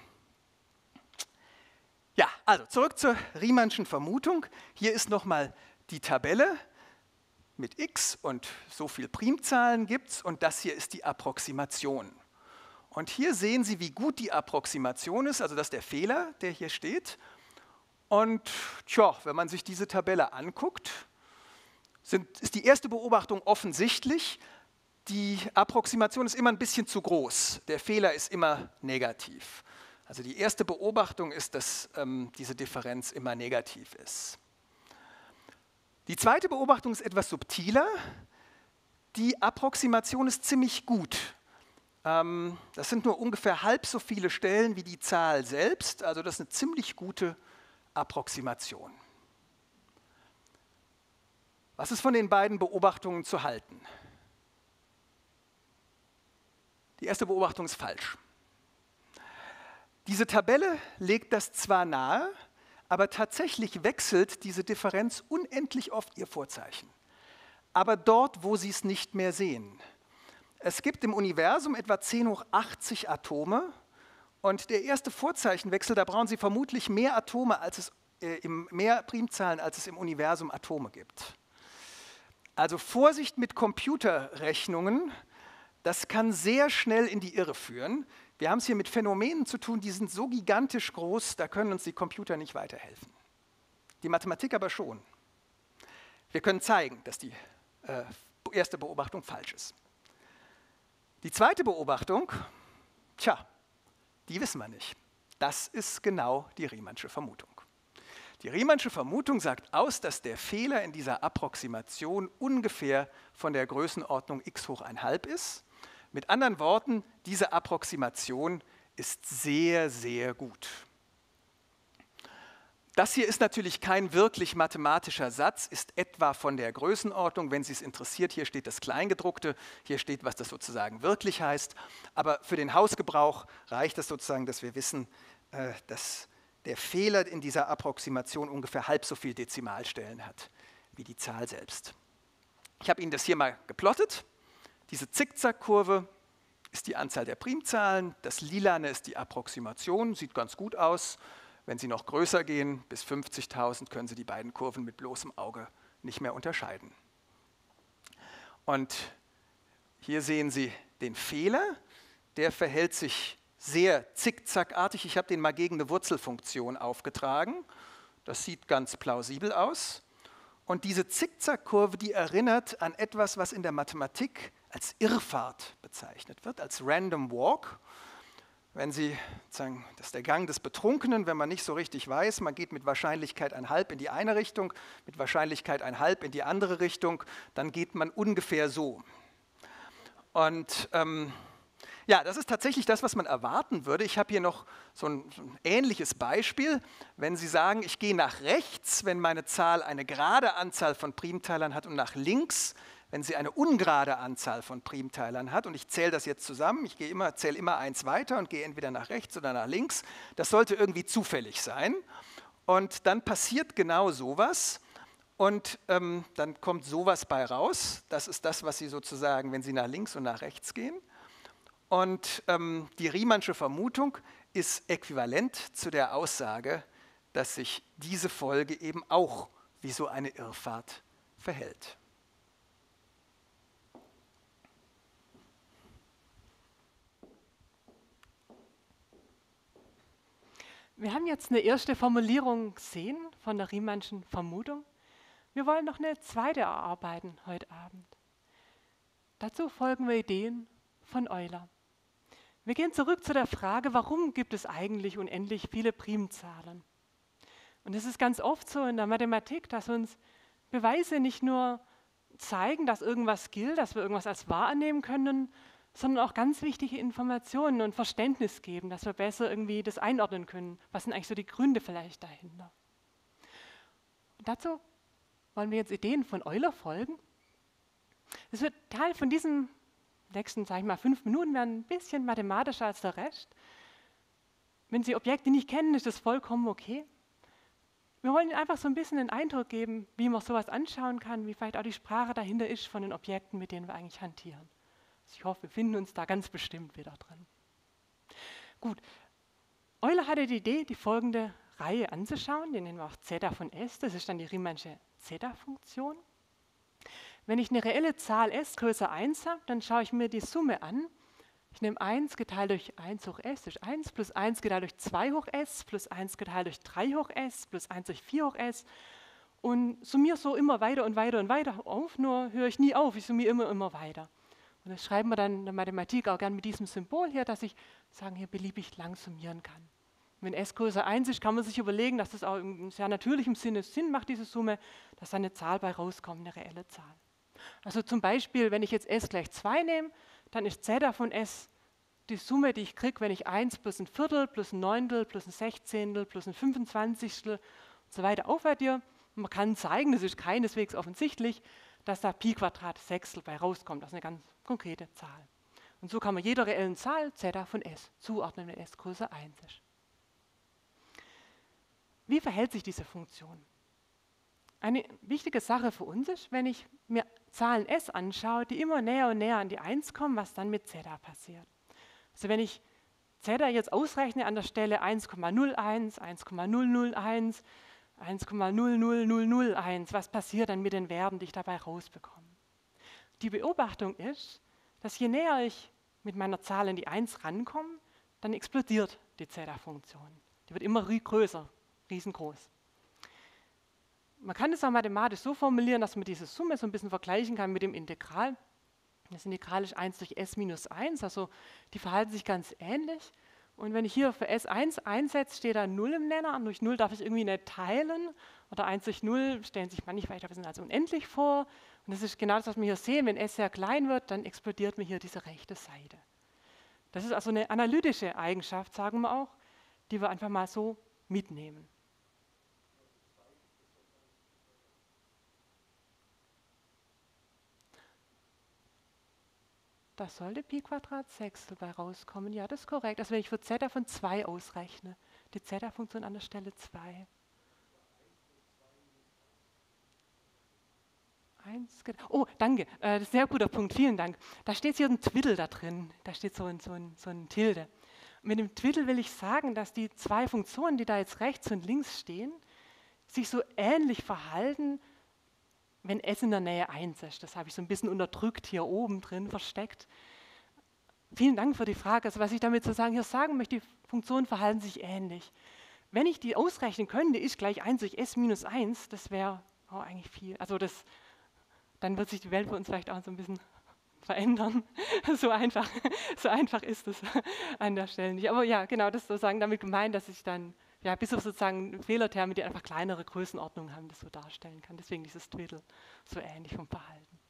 Ja, also zurück zur Riemannschen Vermutung. Hier ist nochmal die Tabelle mit x und so viel Primzahlen gibt es und das hier ist die Approximation. Und hier sehen Sie, wie gut die Approximation ist, also das ist der Fehler, der hier steht. Und wenn man sich diese Tabelle anguckt, ist die erste Beobachtung offensichtlich. Die Approximation ist immer ein bisschen zu groß. Der Fehler ist immer negativ. Also die erste Beobachtung ist, dass diese Differenz immer negativ ist. Die zweite Beobachtung ist etwas subtiler. Die Approximation ist ziemlich gut. Das sind nur ungefähr halb so viele Stellen wie die Zahl selbst. Also das ist eine ziemlich gute Approximation. Was ist von den beiden Beobachtungen zu halten? Die erste Beobachtung ist falsch. Diese Tabelle legt das zwar nahe, aber tatsächlich wechselt diese Differenz unendlich oft ihr Vorzeichen. Aber dort, wo Sie es nicht mehr sehen. Es gibt im Universum etwa 10 hoch 80 Atome und der erste Vorzeichenwechsel, da brauchen Sie vermutlich mehr Atome, mehr Primzahlen, als es im Universum Atome gibt. Also Vorsicht mit Computerrechnungen. Das kann sehr schnell in die Irre führen. Wir haben es hier mit Phänomenen zu tun, die sind so gigantisch groß, da können uns die Computer nicht weiterhelfen. Die Mathematik aber schon. Wir können zeigen, dass die erste Beobachtung falsch ist. Die zweite Beobachtung, die wissen wir nicht. Das ist genau die Riemannsche Vermutung. Die Riemannsche Vermutung sagt aus, dass der Fehler in dieser Approximation ungefähr von der Größenordnung x hoch 1/2 ist. Mit anderen Worten, diese Approximation ist sehr, sehr gut. Das hier ist natürlich kein wirklich mathematischer Satz, ist etwa von der Größenordnung. Wenn Sie es interessiert, hier steht das Kleingedruckte, hier steht, was das sozusagen wirklich heißt. Aber für den Hausgebrauch reicht es sozusagen, dass wir wissen, dass der Fehler in dieser Approximation ungefähr halb so viel Dezimalstellen hat wie die Zahl selbst. Ich habe Ihnen das hier mal geplottet. Diese Zickzackkurve ist die Anzahl der Primzahlen, das Lilane ist die Approximation, sieht ganz gut aus. Wenn Sie noch größer gehen, bis 50.000, können Sie die beiden Kurven mit bloßem Auge nicht mehr unterscheiden. Und hier sehen Sie den Fehler, der verhält sich sehr zickzackartig. Ich habe den mal gegen eine Wurzelfunktion aufgetragen. Das sieht ganz plausibel aus. Und diese Zickzackkurve, die erinnert an etwas, was in der Mathematik als Irrfahrt bezeichnet wird, als Random Walk. Wenn Sie sagen, das ist der Gang des Betrunkenen, wenn man nicht so richtig weiß, man geht mit Wahrscheinlichkeit 1/2 in die eine Richtung, mit Wahrscheinlichkeit 1/2 in die andere Richtung, dann geht man ungefähr so. Und das ist tatsächlich das, was man erwarten würde. Ich habe hier noch so ein ähnliches Beispiel. Wenn Sie sagen, ich gehe nach rechts, wenn meine Zahl eine gerade Anzahl von Primteilern hat und nach links, wenn sie eine ungerade Anzahl von Primteilern hat, und ich zähle das jetzt zusammen, ich zähle immer 1 weiter und gehe entweder nach rechts oder nach links, das sollte irgendwie zufällig sein. Und dann passiert genau sowas und dann kommt sowas bei raus. Das ist das, was Sie sozusagen, wenn Sie nach links und nach rechts gehen. Und die Riemannsche Vermutung ist äquivalent zu der Aussage, dass sich diese Folge eben auch wie so eine Irrfahrt verhält. Wir haben jetzt eine erste Formulierung gesehen von der Riemannschen Vermutung. Wir wollen noch eine zweite erarbeiten heute Abend. Dazu folgen wir Ideen von Euler. Wir gehen zurück zu der Frage, warum gibt es eigentlich unendlich viele Primzahlen? Und es ist ganz oft so in der Mathematik, dass uns Beweise nicht nur zeigen, dass irgendwas gilt, dass wir irgendwas als wahr annehmen können, sondern auch ganz wichtige Informationen und Verständnis geben, dass wir besser irgendwie das einordnen können. Was sind eigentlich so die Gründe vielleicht dahinter? Und dazu wollen wir jetzt Ideen von Euler folgen. Das wird Teil von diesen nächsten, sage ich mal, 5 Minuten werden ein bisschen mathematischer als der Rest. Wenn Sie Objekte nicht kennen, ist das vollkommen okay. Wir wollen Ihnen einfach so ein bisschen einen Eindruck geben, wie man sowas anschauen kann, wie vielleicht auch die Sprache dahinter ist von den Objekten, mit denen wir eigentlich hantieren. Ich hoffe, wir finden uns da ganz bestimmt wieder drin. Gut, Euler hatte die Idee, die folgende Reihe anzuschauen, die nennen wir auch Zeta von S, das ist dann die Riemannsche Zeta-Funktion. Wenn ich eine reelle Zahl S größer 1 habe, dann schaue ich mir die Summe an. Ich nehme 1 geteilt durch 1 hoch S, das ist 1, plus 1 geteilt durch 2 hoch S, plus 1 geteilt durch 3 hoch S, plus 1 durch 4 hoch S und summiere so immer weiter und weiter und weiter auf, nur höre ich nie auf, ich summiere immer weiter. Und das schreiben wir dann in der Mathematik auch gern mit diesem Symbol hier, dass ich sagen, hier beliebig lang summieren kann. Wenn S größer 1 ist, kann man sich überlegen, dass das auch im sehr natürlichen Sinne Sinn macht, diese Summe, dass da eine Zahl bei rauskommt, eine reelle Zahl. Also zum Beispiel, wenn ich jetzt S gleich 2 nehme, dann ist Zeta von S die Summe, die ich kriege, wenn ich 1 plus ein Viertel, plus ein Neuntel, plus ein Sechzehntel, plus ein 25. und so weiter aufaddiere. Man kann zeigen, das ist keineswegs offensichtlich, dass da Pi Quadrat Sechstel bei rauskommt. Das ist eine ganz konkrete Zahl. Und so kann man jeder reellen Zahl Zeta von S zuordnen, wenn S größer 1 ist. Wie verhält sich diese Funktion? Eine wichtige Sache für uns ist, wenn ich mir Zahlen S anschaue, die immer näher und näher an die 1 kommen, was dann mit Zeta passiert. Also wenn ich Zeta jetzt ausrechne an der Stelle 1,01, 1,001, 1,00001, was passiert dann mit den Werten, die ich dabei rausbekomme? Die Beobachtung ist, dass je näher ich mit meiner Zahl an die 1 rankomme, dann explodiert die Zeta-Funktion. Die wird immer größer, riesengroß. Man kann es auch mathematisch so formulieren, dass man diese Summe so ein bisschen vergleichen kann mit dem Integral. Das Integral ist 1 durch s minus 1, also die verhalten sich ganz ähnlich. Und wenn ich hier für S1 einsetze, steht da 0 im Nenner. Und durch 0 darf ich irgendwie nicht teilen. Oder 1 durch 0 stellen sich manche weiter als unendlich vor. Und das ist genau das, was wir hier sehen. Wenn S sehr klein wird, dann explodiert mir hier diese rechte Seite. Das ist also eine analytische Eigenschaft, sagen wir auch, die wir einfach mal so mitnehmen. Da sollte Pi Quadrat Sechstel bei rauskommen. Ja, das ist korrekt. Also wenn ich für Zeta von 2 ausrechne, die Zeta-Funktion an der Stelle 2. 1, oh, danke. Das ist ein sehr guter Punkt. Vielen Dank. Da steht hier ein Twiddle da drin. Da steht so ein Tilde. Und mit dem Twiddle will ich sagen, dass die zwei Funktionen, die da jetzt rechts und links stehen, sich so ähnlich verhalten, wenn S in der Nähe 1 ist. Das habe ich so ein bisschen unterdrückt hier oben drin versteckt. Vielen Dank für die Frage. Also was ich damit sozusagen hier sagen möchte, die Funktionen verhalten sich ähnlich. Wenn ich die ausrechnen könnte, ist gleich 1 durch S minus 1, das wäre eigentlich viel. Also dann wird sich die Welt für uns vielleicht auch so ein bisschen verändern. So einfach ist es an der Stelle nicht. Aber ja, genau, das ist sozusagen damit gemeint, dass ich dann bis auf sozusagen Fehlerterme, die einfach kleinere Größenordnungen haben, das so darstellen kann. Deswegen dieses Twiddle so ähnlich vom Verhalten.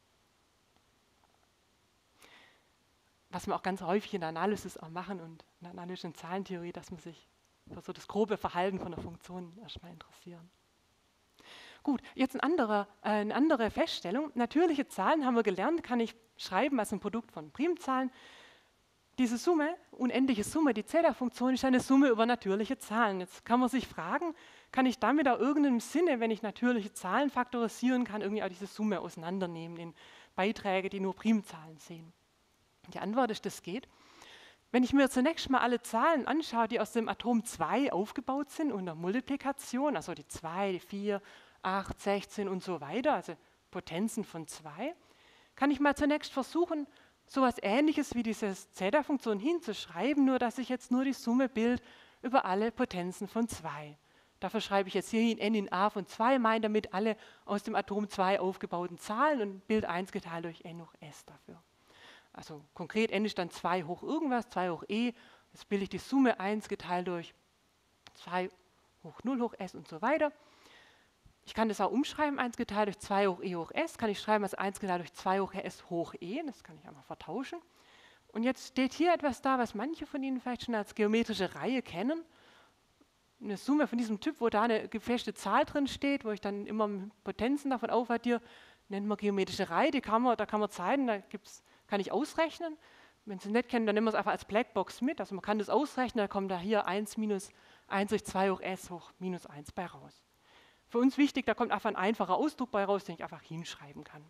Was wir auch ganz häufig in der Analysis auch machen und in der analytischen Zahlentheorie, dass man sich für so das grobe Verhalten von der Funktion erstmal interessieren. Gut, jetzt eine andere Feststellung. Natürliche Zahlen, haben wir gelernt, kann ich schreiben als ein Produkt von Primzahlen. Diese Summe, unendliche Summe, die Zeta-Funktion, ist eine Summe über natürliche Zahlen. Jetzt kann man sich fragen, kann ich damit auch irgendeinem Sinne, wenn ich natürliche Zahlen faktorisieren kann, irgendwie auch diese Summe auseinandernehmen in Beiträge, die nur Primzahlen sehen? Die Antwort ist, das geht. Wenn ich mir zunächst mal alle Zahlen anschaue, die aus dem Atom 2 aufgebaut sind unter Multiplikation, also die 2, die 4, 8, 16 und so weiter, also Potenzen von 2, kann ich mal zunächst versuchen, so etwas Ähnliches wie diese Zeta-Funktion hinzuschreiben, nur dass ich jetzt nur die Summe bilde über alle Potenzen von 2. Dafür schreibe ich jetzt hier hin n in a von 2, meine damit alle aus dem Atom 2 aufgebauten Zahlen und Bild 1 geteilt durch n hoch s dafür. Also konkret n ist dann 2 hoch irgendwas, 2 hoch e, jetzt bilde ich die Summe 1 geteilt durch 2 hoch 0 hoch s und so weiter. Ich kann das auch umschreiben, 1 geteilt durch 2 hoch e hoch s, kann ich schreiben als 1 geteilt durch 2 hoch s hoch e, das kann ich einfach vertauschen. Und jetzt steht hier etwas da, was manche von Ihnen vielleicht schon als geometrische Reihe kennen. Eine Summe von diesem Typ, wo da eine gefälschte Zahl drin steht, wo ich dann immer Potenzen davon aufaddiere, nennt man geometrische Reihe, da kann man zeigen, kann ich ausrechnen. Wenn Sie es nicht kennen, dann nehmen wir es einfach als Blackbox mit, also man kann das ausrechnen, da kommt da hier 1 minus 1 durch 2 hoch s hoch minus 1 bei raus. Für uns wichtig, da kommt einfach ein einfacher Ausdruck bei raus, den ich einfach hinschreiben kann.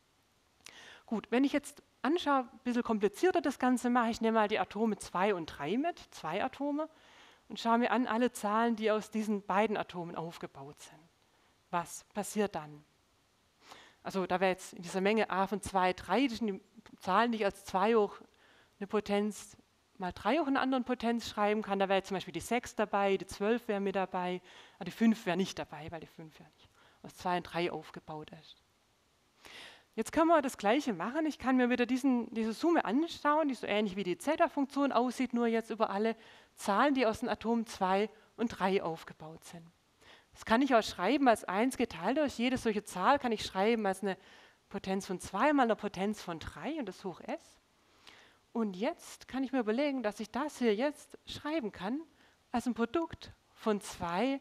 Gut, wenn ich jetzt anschaue, ein bisschen komplizierter das Ganze mache, ich nehme mal die Atome 2 und 3 mit, 2 Atome, und schaue mir an alle Zahlen, die aus diesen beiden Atomen aufgebaut sind. Was passiert dann? Also da wäre jetzt in dieser Menge a von 2, 3, das sind die Zahlen, die ich als 2 hoch eine Potenz mal 3 hoch eine andere Potenz schreiben kann. Da wäre jetzt zum Beispiel die 6 dabei, die 12 wäre mit dabei, aber die 5 wäre nicht dabei, weil die 5 ja nicht aus 2 und 3 aufgebaut ist. Jetzt können wir das Gleiche machen. Ich kann mir wieder diese Summe anschauen, die so ähnlich wie die Zeta-Funktion aussieht, nur jetzt über alle Zahlen, die aus den Atomen 2 und 3 aufgebaut sind. Das kann ich auch schreiben als 1 geteilt durch jede solche Zahl, kann ich schreiben als eine Potenz von 2 mal eine Potenz von 3 und das hoch s. Und jetzt kann ich mir überlegen, dass ich das hier jetzt schreiben kann als ein Produkt von 2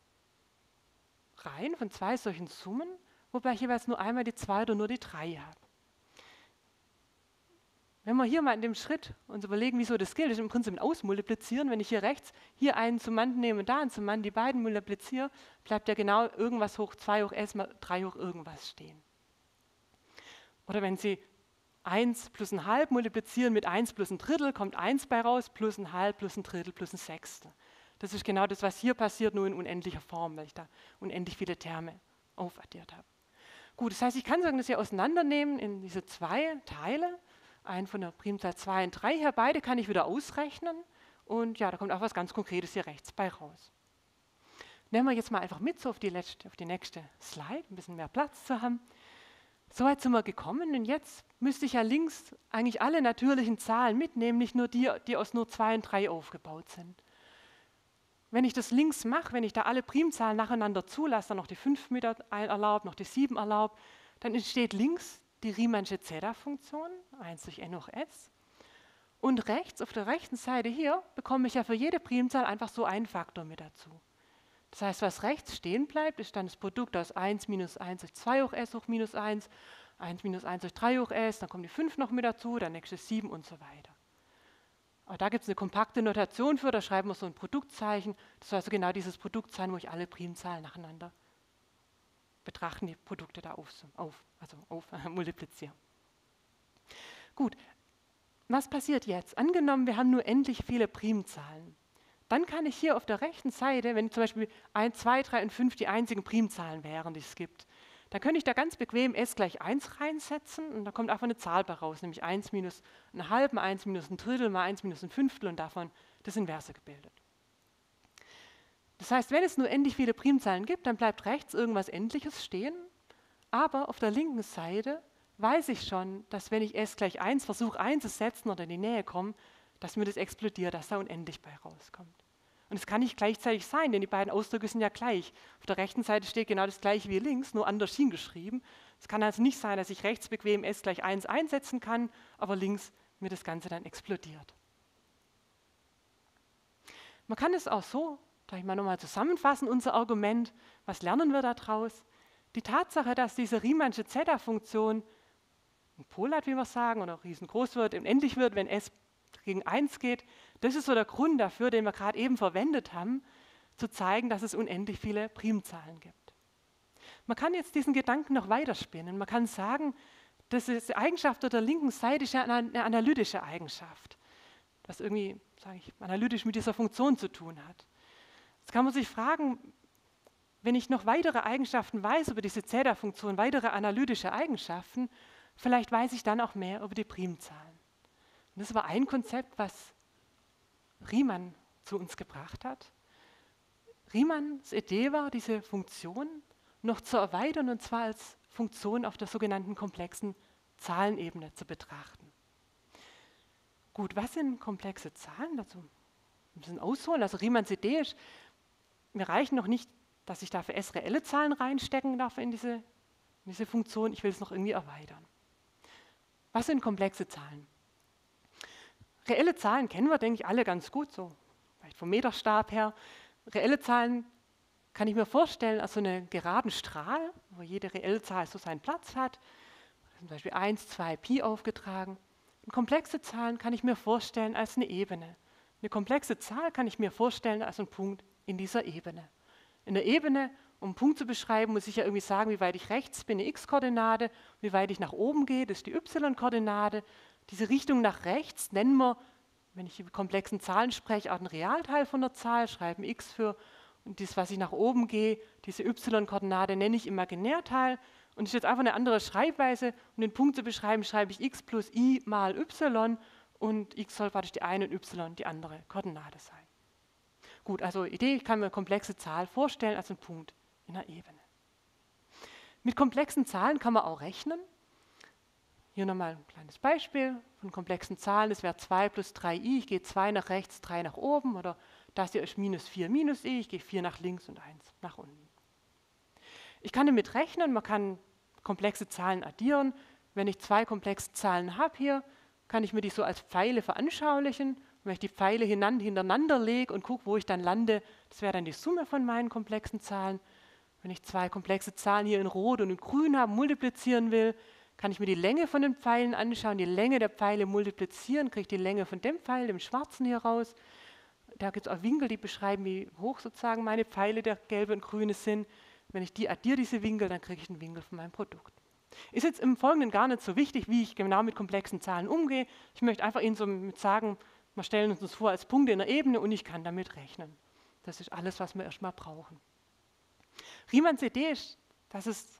Reihen, von 2 solchen Summen, wobei ich jeweils nur einmal die 2 oder nur die 3 habe. Wenn wir hier mal in dem Schritt uns überlegen, wieso das gilt, das ist im Prinzip ein Ausmultiplizieren. Wenn ich hier rechts hier einen Summanden nehme und da einen Summanden, die beiden multipliziere, bleibt ja genau irgendwas hoch 2 hoch s mal 3 hoch irgendwas stehen. Oder wenn Sie 1 plus ein halb multiplizieren mit 1 plus ein Drittel, kommt 1 bei raus, plus ein halb, plus ein Drittel, plus ein Sechstel. Das ist genau das, was hier passiert, nur in unendlicher Form, weil ich da unendlich viele Terme aufaddiert habe. Gut, das heißt, ich kann sagen, das hier auseinandernehmen in diese 2 Teile, einen von der Primzahl 2 und 3 her, beide kann ich wieder ausrechnen und ja, da kommt auch was ganz Konkretes hier rechts bei raus. Nehmen wir jetzt mal einfach mit, so auf die nächste Slide, ein bisschen mehr Platz zu haben. Soweit sind wir gekommen und jetzt müsste ich ja links eigentlich alle natürlichen Zahlen mitnehmen, nicht nur die, die aus nur 2 und 3 aufgebaut sind. Wenn ich das links mache, wenn ich da alle Primzahlen nacheinander zulasse, dann noch die 5 mit erlaubt, noch die 7 erlaubt, dann entsteht links die Riemannsche Zeta-Funktion, 1 durch n hoch s. Und rechts, auf der rechten Seite hier, bekomme ich ja für jede Primzahl einfach so einen Faktor mit dazu. Das heißt, was rechts stehen bleibt, ist dann das Produkt aus 1 minus 1 durch 2 hoch s hoch minus 1, 1 minus 1 durch 3 hoch s, dann kommen die 5 noch mit dazu, dann nächstes 7 und so weiter. Aber da gibt es eine kompakte Notation für, da schreiben wir so ein Produktzeichen. Das ist also genau dieses Produktzeichen, wo ich alle Primzahlen nacheinander betrachten, die Produkte da multiplizieren. Gut, was passiert jetzt? Angenommen, wir haben nur endlich viele Primzahlen. Dann kann ich hier auf der rechten Seite, wenn zum Beispiel 1, 2, 3 und 5 die einzigen Primzahlen wären, die es gibt, dann könnte ich da ganz bequem s gleich 1 reinsetzen und da kommt einfach eine Zahl bei raus, nämlich 1 minus ein halb, mal 1 minus ein Drittel, mal 1 minus ein Fünftel und davon das Inverse gebildet. Das heißt, wenn es nur endlich viele Primzahlen gibt, dann bleibt rechts irgendwas Endliches stehen, aber auf der linken Seite weiß ich schon, dass wenn ich s gleich 1 versuche einzusetzen oder in die Nähe komme, dass mir das explodiert, dass da unendlich bei rauskommt. Und es kann nicht gleichzeitig sein, denn die beiden Ausdrücke sind ja gleich. Auf der rechten Seite steht genau das gleiche wie links, nur anders hingeschrieben. Es kann also nicht sein, dass ich rechts bequem s gleich 1 einsetzen kann, aber links mir das Ganze dann explodiert. Man kann es auch so, sag ich mal nochmal zusammenfassen, unser Argument, was lernen wir daraus? Die Tatsache, dass diese Riemannsche Zeta-Funktion ein Pol hat, wie wir sagen, oder riesengroß wird, unendlich wird, wenn s gegen 1 geht, das ist so der Grund dafür, den wir gerade eben verwendet haben, zu zeigen, dass es unendlich viele Primzahlen gibt. Man kann jetzt diesen Gedanken noch weiterspinnen. Man kann sagen, dass die Eigenschaft auf der linken Seite ist ja eine analytische Eigenschaft. was irgendwie, sage ich, analytisch mit dieser Funktion zu tun hat. Jetzt kann man sich fragen, wenn ich noch weitere Eigenschaften weiß über diese Zeta-Funktion, weitere analytische Eigenschaften, vielleicht weiß ich dann auch mehr über die Primzahlen. Und das war ein Konzept, was Riemann zu uns gebracht hat. Riemanns Idee war, diese Funktion noch zu erweitern, und zwar als Funktion auf der sogenannten komplexen Zahlenebene zu betrachten. Gut, was sind komplexe Zahlen? Dazu ein bisschen ausholen. Also Riemanns Idee ist, mir reichen noch nicht, dass ich da für S reelle Zahlen reinstecken darf in diese Funktion, ich will es noch irgendwie erweitern. Was sind komplexe Zahlen? Reelle Zahlen kennen wir, denke ich, alle ganz gut, so vielleicht vom Meterstab her. Reelle Zahlen kann ich mir vorstellen als so einen geraden Strahl, wo jede reelle Zahl so seinen Platz hat, zum Beispiel 1, 2, Pi aufgetragen. Und komplexe Zahlen kann ich mir vorstellen als eine Ebene. Eine komplexe Zahl kann ich mir vorstellen als einen Punkt in dieser Ebene. In der Ebene, um einen Punkt zu beschreiben, muss ich ja irgendwie sagen, wie weit ich rechts bin, eine x-Koordinate, wie weit ich nach oben gehe, das ist die y-Koordinate. Diese Richtung nach rechts nennen wir, wenn ich über komplexen Zahlen spreche, auch einen Realteil von der Zahl, schreiben x für, und das, was ich nach oben gehe, diese y-Koordinate, nenne ich Imaginärteil. Und das ist jetzt einfach eine andere Schreibweise, um den Punkt zu beschreiben, schreibe ich x plus i mal y, und x soll praktisch die eine und y die andere Koordinate sein. Gut, also Idee, ich kann mir eine komplexe Zahl vorstellen als einen Punkt in einer Ebene. Mit komplexen Zahlen kann man auch rechnen. Hier nochmal ein kleines Beispiel von komplexen Zahlen. Das wäre 2 plus 3i, ich gehe 2 nach rechts, 3 nach oben. Oder das hier ist minus 4 minus i, ich gehe 4 nach links und 1 nach unten. Ich kann damit rechnen, man kann komplexe Zahlen addieren. Wenn ich 2 komplexe Zahlen habe hier, kann ich mir die so als Pfeile veranschaulichen. Wenn ich die Pfeile hintereinander lege und gucke, wo ich dann lande, das wäre dann die Summe von meinen komplexen Zahlen. Wenn ich 2 komplexe Zahlen hier in Rot und in Grün habe, multiplizieren will, kann ich mir die Länge von den Pfeilen anschauen, die Länge der Pfeile multiplizieren, kriege ich die Länge von dem Pfeil, dem schwarzen hier raus. Da gibt es auch Winkel, die beschreiben, wie hoch sozusagen meine Pfeile, der gelbe und grüne sind. Wenn ich die addiere, diese Winkel, dann kriege ich einen Winkel von meinem Produkt. Ist jetzt im Folgenden gar nicht so wichtig, wie ich genau mit komplexen Zahlen umgehe. Ich möchte einfach Ihnen so mit sagen, wir stellen uns das vor als Punkte in der Ebene und ich kann damit rechnen. Das ist alles, was wir erstmal brauchen. Riemanns Idee ist, dass es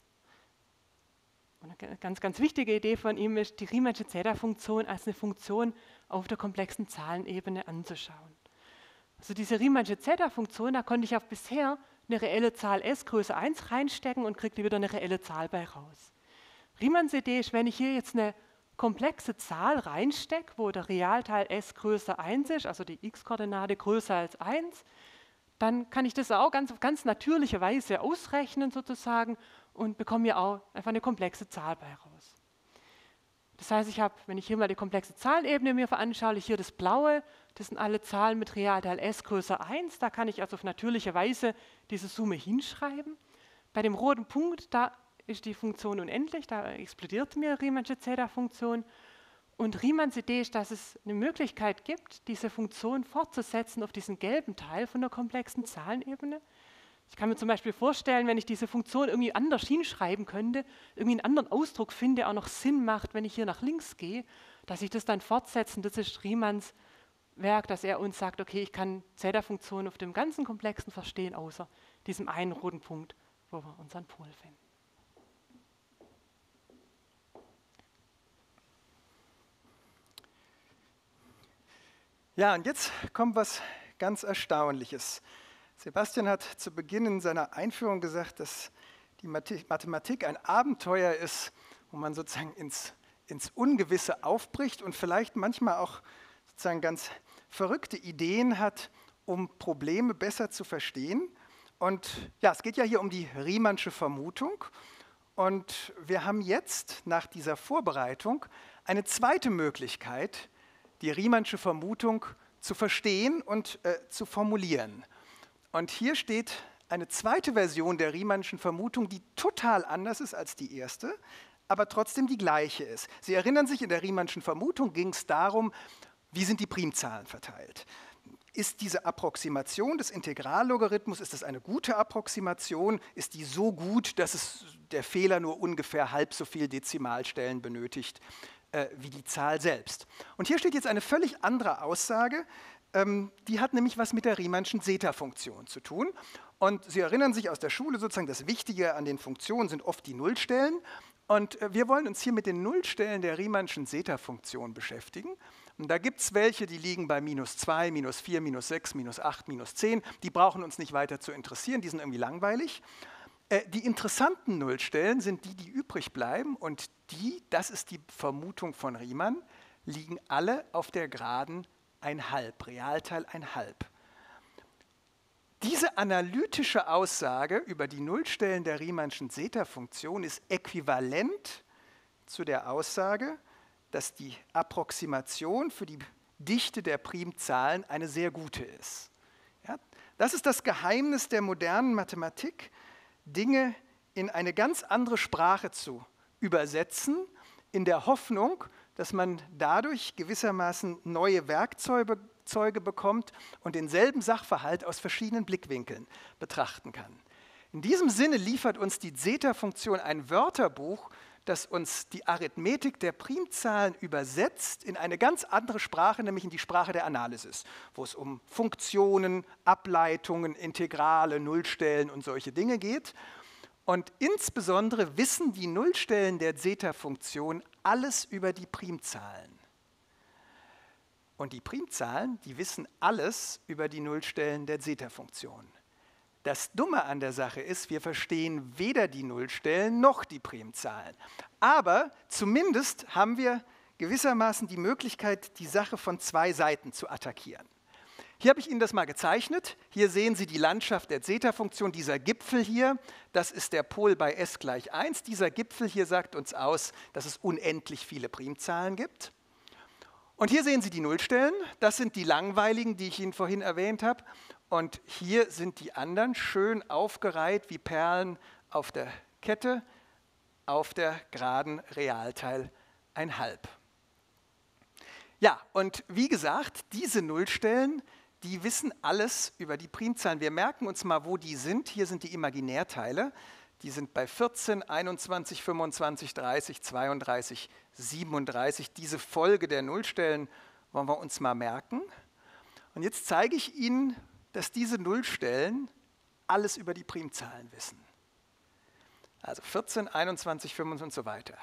eine ganz, ganz wichtige Idee von ihm ist, die Riemannsche Zeta-Funktion als eine Funktion auf der komplexen Zahlenebene anzuschauen. Also diese Riemannsche Zeta-Funktion, da konnte ich auch bisher eine reelle Zahl s größer 1 reinstecken und kriegte wieder eine reelle Zahl bei raus. Riemanns Idee ist, wenn ich hier jetzt eine komplexe Zahl reinstecke, wo der Realteil s größer 1 ist, also die x-Koordinate größer als 1, dann kann ich das auch auf ganz natürliche Weise ausrechnen sozusagen und bekomme hier auch einfach eine komplexe Zahl bei raus. Das heißt, ich habe, wenn ich hier mal die komplexe Zahlenebene mir veranschauliche, hier das Blaue, das sind alle Zahlen mit Realteil s größer 1, da kann ich also auf natürliche Weise diese Summe hinschreiben. Bei dem roten Punkt, da ist die Funktion unendlich, da explodiert mir Riemannsche Zeta-Funktion. Und Riemanns Idee ist, dass es eine Möglichkeit gibt, diese Funktion fortzusetzen auf diesen gelben Teil von der komplexen Zahlenebene. Ich kann mir zum Beispiel vorstellen, wenn ich diese Funktion irgendwie anders hinschreiben könnte, irgendwie einen anderen Ausdruck finde, der auch noch Sinn macht, wenn ich hier nach links gehe, dass ich das dann fortsetze. Das ist Riemanns Werk, dass er uns sagt, okay, ich kann Zeta-Funktionen auf dem ganzen Komplexen verstehen, außer diesem einen roten Punkt, wo wir unseren Pol finden. Ja, und jetzt kommt was ganz Erstaunliches. Sebastian hat zu Beginn in seiner Einführung gesagt, dass die Mathematik ein Abenteuer ist, wo man sozusagen ins Ungewisse aufbricht und vielleicht manchmal auch sozusagen ganz verrückte Ideen hat, um Probleme besser zu verstehen. Und ja, es geht ja hier um die Riemannsche Vermutung. Und wir haben jetzt nach dieser Vorbereitung eine zweite Möglichkeit, die Riemannsche Vermutung zu verstehen und zu formulieren. Und hier steht eine zweite Version der Riemannschen Vermutung, die total anders ist als die erste, aber trotzdem die gleiche ist. Sie erinnern sich, in der Riemannschen Vermutung ging es darum, wie sind die Primzahlen verteilt. Ist diese Approximation des Integrallogarithmus, ist das eine gute Approximation? Ist die so gut, dass der Fehler nur ungefähr halb so viel Dezimalstellen benötigt wie die Zahl selbst. Und hier steht jetzt eine völlig andere Aussage, die hat nämlich was mit der Riemannschen Zeta-Funktion zu tun. Und Sie erinnern sich aus der Schule sozusagen, das Wichtige an den Funktionen sind oft die Nullstellen. Und wir wollen uns hier mit den Nullstellen der Riemannschen Zeta-Funktion beschäftigen. Und da gibt es welche, die liegen bei -2, -4, -6, -8, -10. Die brauchen uns nicht weiter zu interessieren, die sind irgendwie langweilig. Die interessanten Nullstellen sind die, die übrig bleiben. Und die, das ist die Vermutung von Riemann, liegen alle auf der Geraden 1/2, Realteil 1/2. Diese analytische Aussage über die Nullstellen der Riemannschen Zeta-Funktion ist äquivalent zu der Aussage, dass die Approximation für die Dichte der Primzahlen eine sehr gute ist. Ja, das ist das Geheimnis der modernen Mathematik, Dinge in eine ganz andere Sprache zu übersetzen, in der Hoffnung, dass man dadurch gewissermaßen neue Werkzeuge bekommt und denselben Sachverhalt aus verschiedenen Blickwinkeln betrachten kann. In diesem Sinne liefert uns die Zeta-Funktion ein Wörterbuch, das uns die Arithmetik der Primzahlen übersetzt in eine ganz andere Sprache, nämlich in die Sprache der Analysis, wo es um Funktionen, Ableitungen, Integrale, Nullstellen und solche Dinge geht. Und insbesondere wissen die Nullstellen der Zeta-Funktion alles über die Primzahlen. Und die Primzahlen, die wissen alles über die Nullstellen der Zeta-Funktion. Das Dumme an der Sache ist, wir verstehen weder die Nullstellen noch die Primzahlen. Aber zumindest haben wir gewissermaßen die Möglichkeit, die Sache von zwei Seiten zu attackieren. Hier habe ich Ihnen das mal gezeichnet. Hier sehen Sie die Landschaft der Zeta-Funktion. Dieser Gipfel hier, das ist der Pol bei s = 1. Dieser Gipfel hier sagt uns aus, dass es unendlich viele Primzahlen gibt. Und hier sehen Sie die Nullstellen. Das sind die langweiligen, die ich Ihnen vorhin erwähnt habe. Und hier sind die anderen schön aufgereiht wie Perlen auf der Kette auf der Geraden Realteil 1/2. Ja, und wie gesagt, diese Nullstellen, die wissen alles über die Primzahlen. Wir merken uns mal, wo die sind. Hier sind die Imaginärteile. Die sind bei 14, 21, 25, 30, 32, 37. Diese Folge der Nullstellen wollen wir uns mal merken. Und jetzt zeige ich Ihnen, dass diese Nullstellen alles über die Primzahlen wissen. Also 14, 21, 25 und so weiter.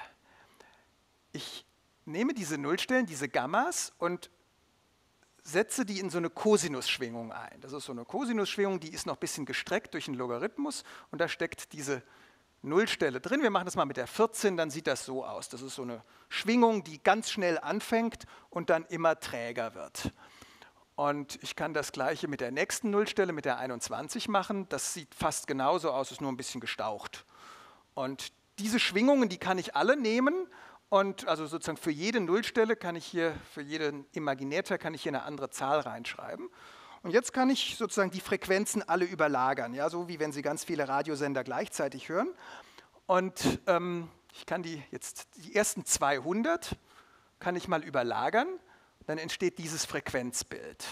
Ich nehme diese Nullstellen, diese Gammas und setze die in so eine Kosinusschwingung ein. Das ist so eine Kosinusschwingung, die ist noch ein bisschen gestreckt durch einen Logarithmus und da steckt diese Nullstelle drin. Wir machen das mal mit der 14, dann sieht das so aus. Das ist so eine Schwingung, die ganz schnell anfängt und dann immer träger wird. Und ich kann das Gleiche mit der nächsten Nullstelle, mit der 21 machen. Das sieht fast genauso aus, ist nur ein bisschen gestaucht. Und diese Schwingungen, die kann ich alle nehmen. Und also sozusagen für jede Nullstelle kann ich hier, für jeden Imaginärteil kann ich hier eine andere Zahl reinschreiben. Und jetzt kann ich sozusagen die Frequenzen alle überlagern, ja, so wie wenn Sie ganz viele Radiosender gleichzeitig hören. Und ich kann die ersten 200 kann ich mal überlagern. Dann entsteht dieses Frequenzbild.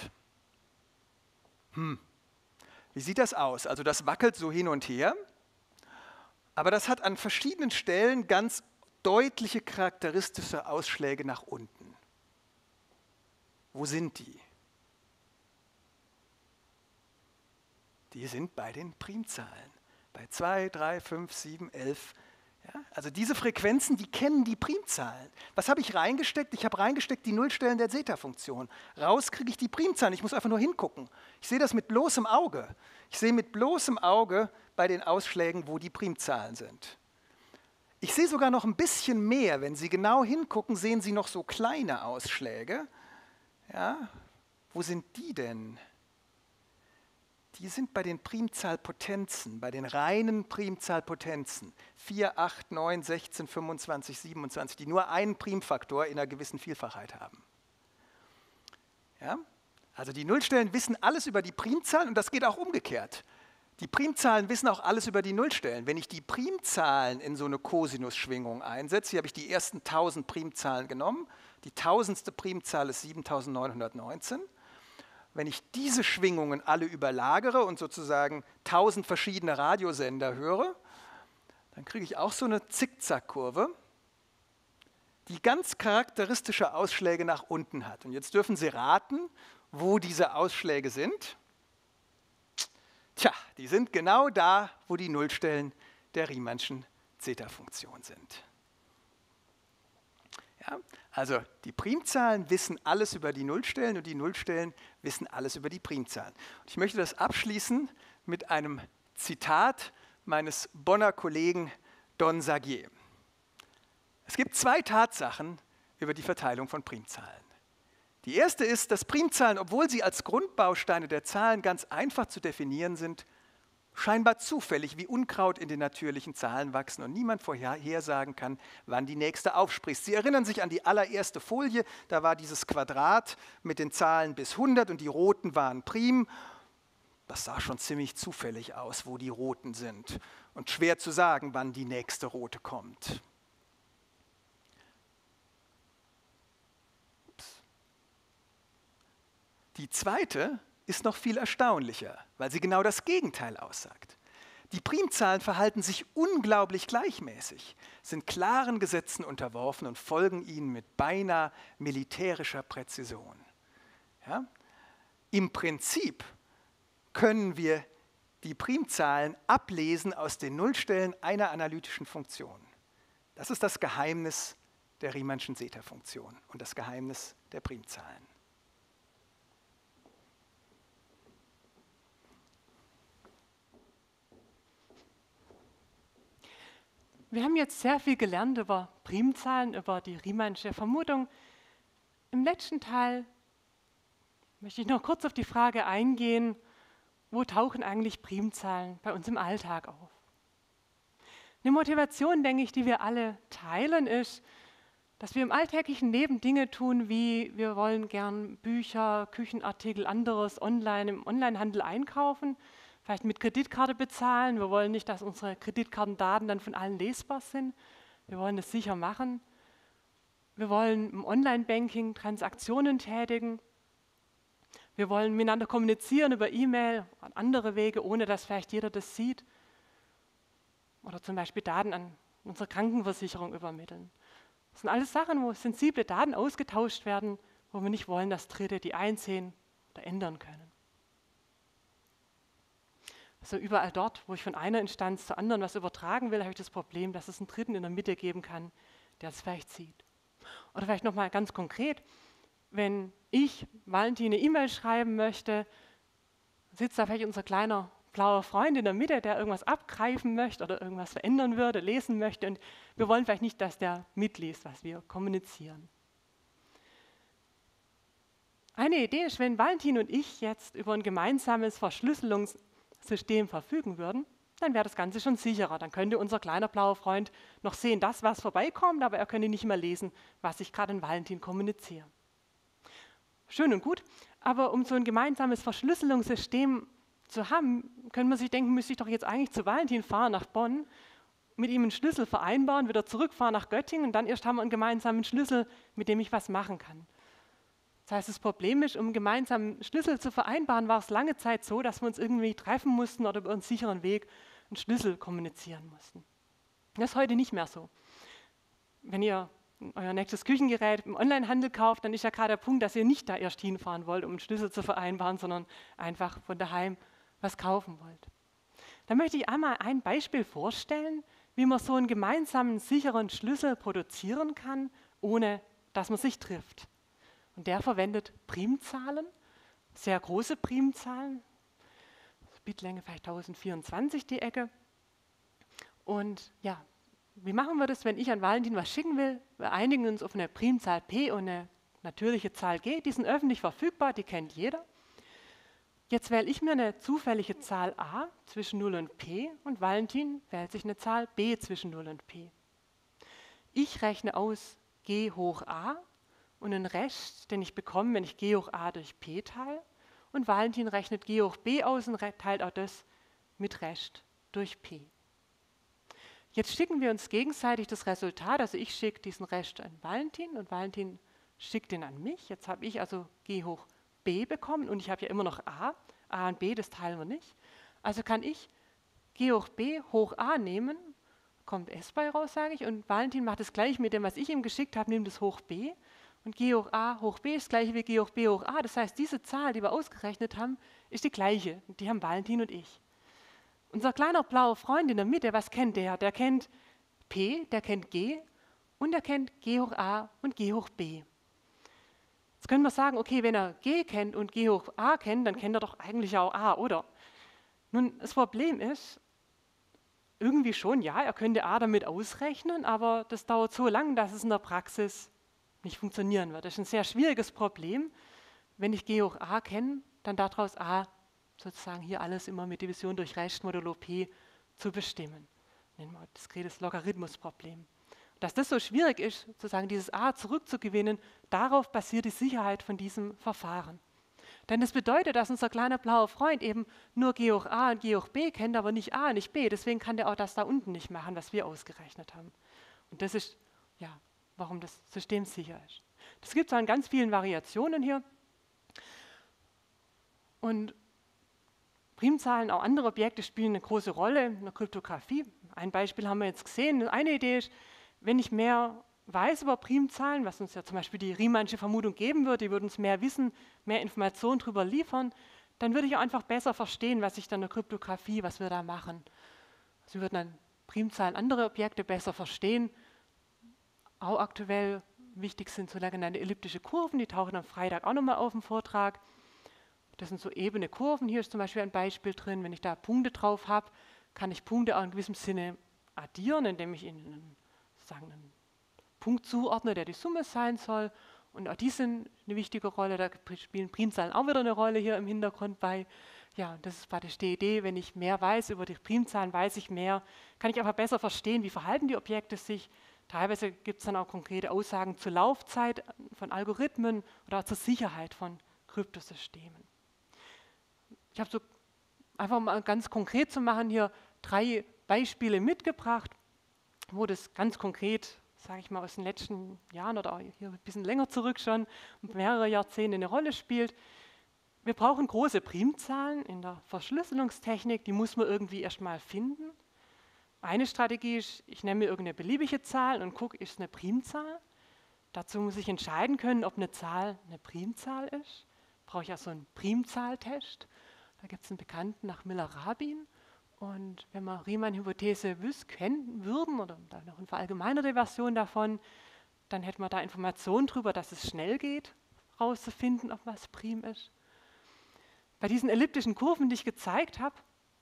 Wie sieht das aus? Also das wackelt so hin und her, aber das hat an verschiedenen Stellen ganz deutliche charakteristische Ausschläge nach unten. Wo sind die? Die sind bei den Primzahlen. Bei 2, 3, 5, 7, 11. Ja, also diese Frequenzen, die kennen die Primzahlen. Was habe ich reingesteckt? Ich habe reingesteckt die Nullstellen der Zeta-Funktion. Raus kriege ich die Primzahlen. Ich muss einfach nur hingucken. Ich sehe das mit bloßem Auge. Ich sehe mit bloßem Auge bei den Ausschlägen, wo die Primzahlen sind. Ich sehe sogar noch ein bisschen mehr. Wenn Sie genau hingucken, sehen Sie noch so kleine Ausschläge. Ja, wo sind die denn? Die sind bei den Primzahlpotenzen, bei den reinen Primzahlpotenzen. 4, 8, 9, 16, 25, 27, die nur einen Primfaktor in einer gewissen Vielfachheit haben. Ja? Also die Nullstellen wissen alles über die Primzahlen und das geht auch umgekehrt. Die Primzahlen wissen auch alles über die Nullstellen. Wenn ich die Primzahlen in so eine Kosinusschwingung einsetze, hier habe ich die ersten 1000 Primzahlen genommen, die 1000. Primzahl ist 7919. Wenn ich diese Schwingungen alle überlagere und sozusagen 1000 verschiedene Radiosender höre, dann kriege ich auch so eine Zickzackkurve, die ganz charakteristische Ausschläge nach unten hat. Und jetzt dürfen Sie raten, wo diese Ausschläge sind. Tja, die sind genau da, wo die Nullstellen der Riemannschen Zeta-Funktion sind. Ja, also die Primzahlen wissen alles über die Nullstellen und die Nullstellen wissen alles über die Primzahlen. Und ich möchte das abschließen mit einem Zitat meines Bonner Kollegen Don Sagier. Es gibt zwei Tatsachen über die Verteilung von Primzahlen. Die erste ist, dass Primzahlen, obwohl sie als Grundbausteine der Zahlen ganz einfach zu definieren sind, scheinbar zufällig wie Unkraut in den natürlichen Zahlen wachsen und niemand vorhersagen kann, wann die nächste aufspricht. Sie erinnern sich an die allererste Folie, da war dieses Quadrat mit den Zahlen bis 100 und die roten waren Prim. Das sah schon ziemlich zufällig aus, wo die roten sind und schwer zu sagen, wann die nächste rote kommt. Die zweite ist noch viel erstaunlicher, weil sie genau das Gegenteil aussagt. Die Primzahlen verhalten sich unglaublich gleichmäßig, sind klaren Gesetzen unterworfen und folgen ihnen mit beinahe militärischer Präzision. Ja? Im Prinzip können wir die Primzahlen ablesen aus den Nullstellen einer analytischen Funktion. Das ist das Geheimnis der Riemannschen Zeta-Funktion und das Geheimnis der Primzahlen. Wir haben jetzt sehr viel gelernt über Primzahlen, über die Riemannsche Vermutung. Im letzten Teil möchte ich noch kurz auf die Frage eingehen, wo tauchen eigentlich Primzahlen bei uns im Alltag auf? Eine Motivation, denke ich, die wir alle teilen, ist, dass wir im alltäglichen Leben Dinge tun, wie wir wollen gern Bücher, Küchenartikel, anderes im Onlinehandel einkaufen, vielleicht mit Kreditkarte bezahlen. Wir wollen nicht, dass unsere Kreditkartendaten dann von allen lesbar sind. Wir wollen das sicher machen. Wir wollen im Online-Banking Transaktionen tätigen. Wir wollen miteinander kommunizieren über E-Mail und andere Wege, ohne dass vielleicht jeder das sieht. Oder zum Beispiel Daten an unsere Krankenversicherung übermitteln. Das sind alles Sachen, wo sensible Daten ausgetauscht werden, wo wir nicht wollen, dass Dritte die einsehen oder ändern können. Also überall dort, wo ich von einer Instanz zur anderen was übertragen will, habe ich das Problem, dass es einen Dritten in der Mitte geben kann, der es vielleicht sieht. Oder vielleicht nochmal ganz konkret, wenn ich Valentin eine E-Mail schreiben möchte, sitzt da vielleicht unser kleiner blauer Freund in der Mitte, der irgendwas abgreifen möchte oder irgendwas verändern würde, lesen möchte und wir wollen vielleicht nicht, dass der mitliest, was wir kommunizieren. Eine Idee ist, wenn Valentin und ich jetzt über ein gemeinsames Verschlüsselungssystem verfügen würden, dann wäre das Ganze schon sicherer. Dann könnte unser kleiner blauer Freund noch sehen, dass was vorbeikommt, aber er könnte nicht mehr lesen, was ich gerade an Valentin kommuniziere. Schön und gut, aber um so ein gemeinsames Verschlüsselungssystem zu haben, können wir sich denken, müsste ich doch jetzt eigentlich zu Valentin fahren nach Bonn, mit ihm einen Schlüssel vereinbaren, wieder zurückfahren nach Göttingen und dann erst haben wir einen gemeinsamen Schlüssel, mit dem ich was machen kann. Das heißt, das Problem ist, um einen gemeinsamen Schlüssel zu vereinbaren, war es lange Zeit so, dass wir uns irgendwie treffen mussten oder über einen sicheren Weg einen Schlüssel kommunizieren mussten. Das ist heute nicht mehr so. Wenn ihr euer nächstes Küchengerät im Onlinehandel kauft, dann ist ja gerade der Punkt, dass ihr nicht da erst hinfahren wollt, um einen Schlüssel zu vereinbaren, sondern einfach von daheim was kaufen wollt. Da möchte ich einmal ein Beispiel vorstellen, wie man so einen gemeinsamen, sicheren Schlüssel produzieren kann, ohne dass man sich trifft. Und der verwendet Primzahlen, sehr große Primzahlen, Bitlänge vielleicht 1024 die Ecke. Und ja, wie machen wir das, wenn ich an Valentin was schicken will? Wir einigen uns auf eine Primzahl P und eine natürliche Zahl G. Die sind öffentlich verfügbar, die kennt jeder. Jetzt wähle ich mir eine zufällige Zahl A zwischen 0 und P und Valentin wählt sich eine Zahl B zwischen 0 und P. Ich rechne aus G hoch A und den Rest, den ich bekomme, wenn ich G hoch A durch P teile. Und Valentin rechnet G hoch B aus und teilt auch das mit Rest durch P. Jetzt schicken wir uns gegenseitig das Resultat, also ich schicke diesen Rest an Valentin und Valentin schickt den an mich. Jetzt habe ich also G hoch B bekommen und ich habe ja immer noch A. A und B, das teilen wir nicht. Also kann ich G hoch B hoch A nehmen, kommt S bei raus, sage ich. Und Valentin macht das gleich mit dem, was ich ihm geschickt habe, nimmt es hoch B. Und G hoch A hoch B ist das gleiche wie G hoch B hoch A. Das heißt, diese Zahl, die wir ausgerechnet haben, ist die gleiche. Die haben Valentin und ich. Unser kleiner blauer Freund in der Mitte, was kennt der? Der kennt P, der kennt G und der kennt G hoch A und G hoch B. Jetzt können wir sagen, okay, wenn er G kennt und G hoch A kennt, dann kennt er doch eigentlich auch A, oder? Nun, das Problem ist, irgendwie schon, ja, er könnte A damit ausrechnen, aber das dauert so lang, dass es in der Praxis nicht funktionieren wird. Das ist ein sehr schwieriges Problem. Wenn ich G hoch A kenne, dann daraus A sozusagen hier alles immer mit Division durch Rest modulo P zu bestimmen. Nennen wir diskretes Logarithmusproblem. Dass das so schwierig ist, sozusagen dieses A zurückzugewinnen, darauf basiert die Sicherheit von diesem Verfahren. Denn das bedeutet, dass unser kleiner blauer Freund eben nur G hoch A und G hoch B kennt, aber nicht A und nicht B. Deswegen kann der auch das da unten nicht machen, was wir ausgerechnet haben. Und das ist, ja, warum das System sicher ist. Das gibt es an ganz vielen Variationen hier. Und Primzahlen, auch andere Objekte spielen eine große Rolle in der Kryptographie. Ein Beispiel haben wir jetzt gesehen. Eine Idee ist, wenn ich mehr weiß über Primzahlen, was uns ja zum Beispiel die Riemannsche Vermutung geben würde, die würde uns mehr Wissen, mehr Informationen darüber liefern, dann würde ich auch einfach besser verstehen, was ich dann in der Kryptographie, was wir da machen. Also wir würden dann Primzahlen, andere Objekte besser verstehen. Auch aktuell wichtig sind sogenannte elliptische Kurven, die tauchen am Freitag auch nochmal auf dem Vortrag. Das sind so ebene Kurven. Hier ist zum Beispiel ein Beispiel drin. Wenn ich da Punkte drauf habe, kann ich Punkte auch in gewissem Sinne addieren, indem ich ihnen sozusagen einen Punkt zuordne, der die Summe sein soll. Und auch die sind eine wichtige Rolle. Da spielen Primzahlen auch wieder eine Rolle hier im Hintergrund bei. Ja, das ist praktisch die Idee, wenn ich mehr weiß über die Primzahlen, weiß ich mehr, kann ich einfach besser verstehen, wie verhalten die Objekte sich. Teilweise gibt es dann auch konkrete Aussagen zur Laufzeit von Algorithmen oder auch zur Sicherheit von Kryptosystemen. Ich habe so einfach mal ganz konkret zu machen hier 3 Beispiele mitgebracht, wo das ganz konkret, sage ich mal, aus den letzten Jahren oder auch hier ein bisschen länger zurück schon, mehrere Jahrzehnte eine Rolle spielt. Wir brauchen große Primzahlen in der Verschlüsselungstechnik, die muss man irgendwie erstmal finden. Eine Strategie ist, ich nehme mir irgendeine beliebige Zahl und gucke, ist es eine Primzahl? Dazu muss ich entscheiden können, ob eine Zahl eine Primzahl ist. Brauche ich also einen Primzahltest. Da gibt es einen Bekannten nach Miller-Rabin. Und wenn wir Riemann-Hypothese kennen würden, oder da noch eine verallgemeinerte Version davon, dann hätten wir da Informationen darüber, dass es schnell geht, herauszufinden, ob was prim ist. Bei diesen elliptischen Kurven, die ich gezeigt habe,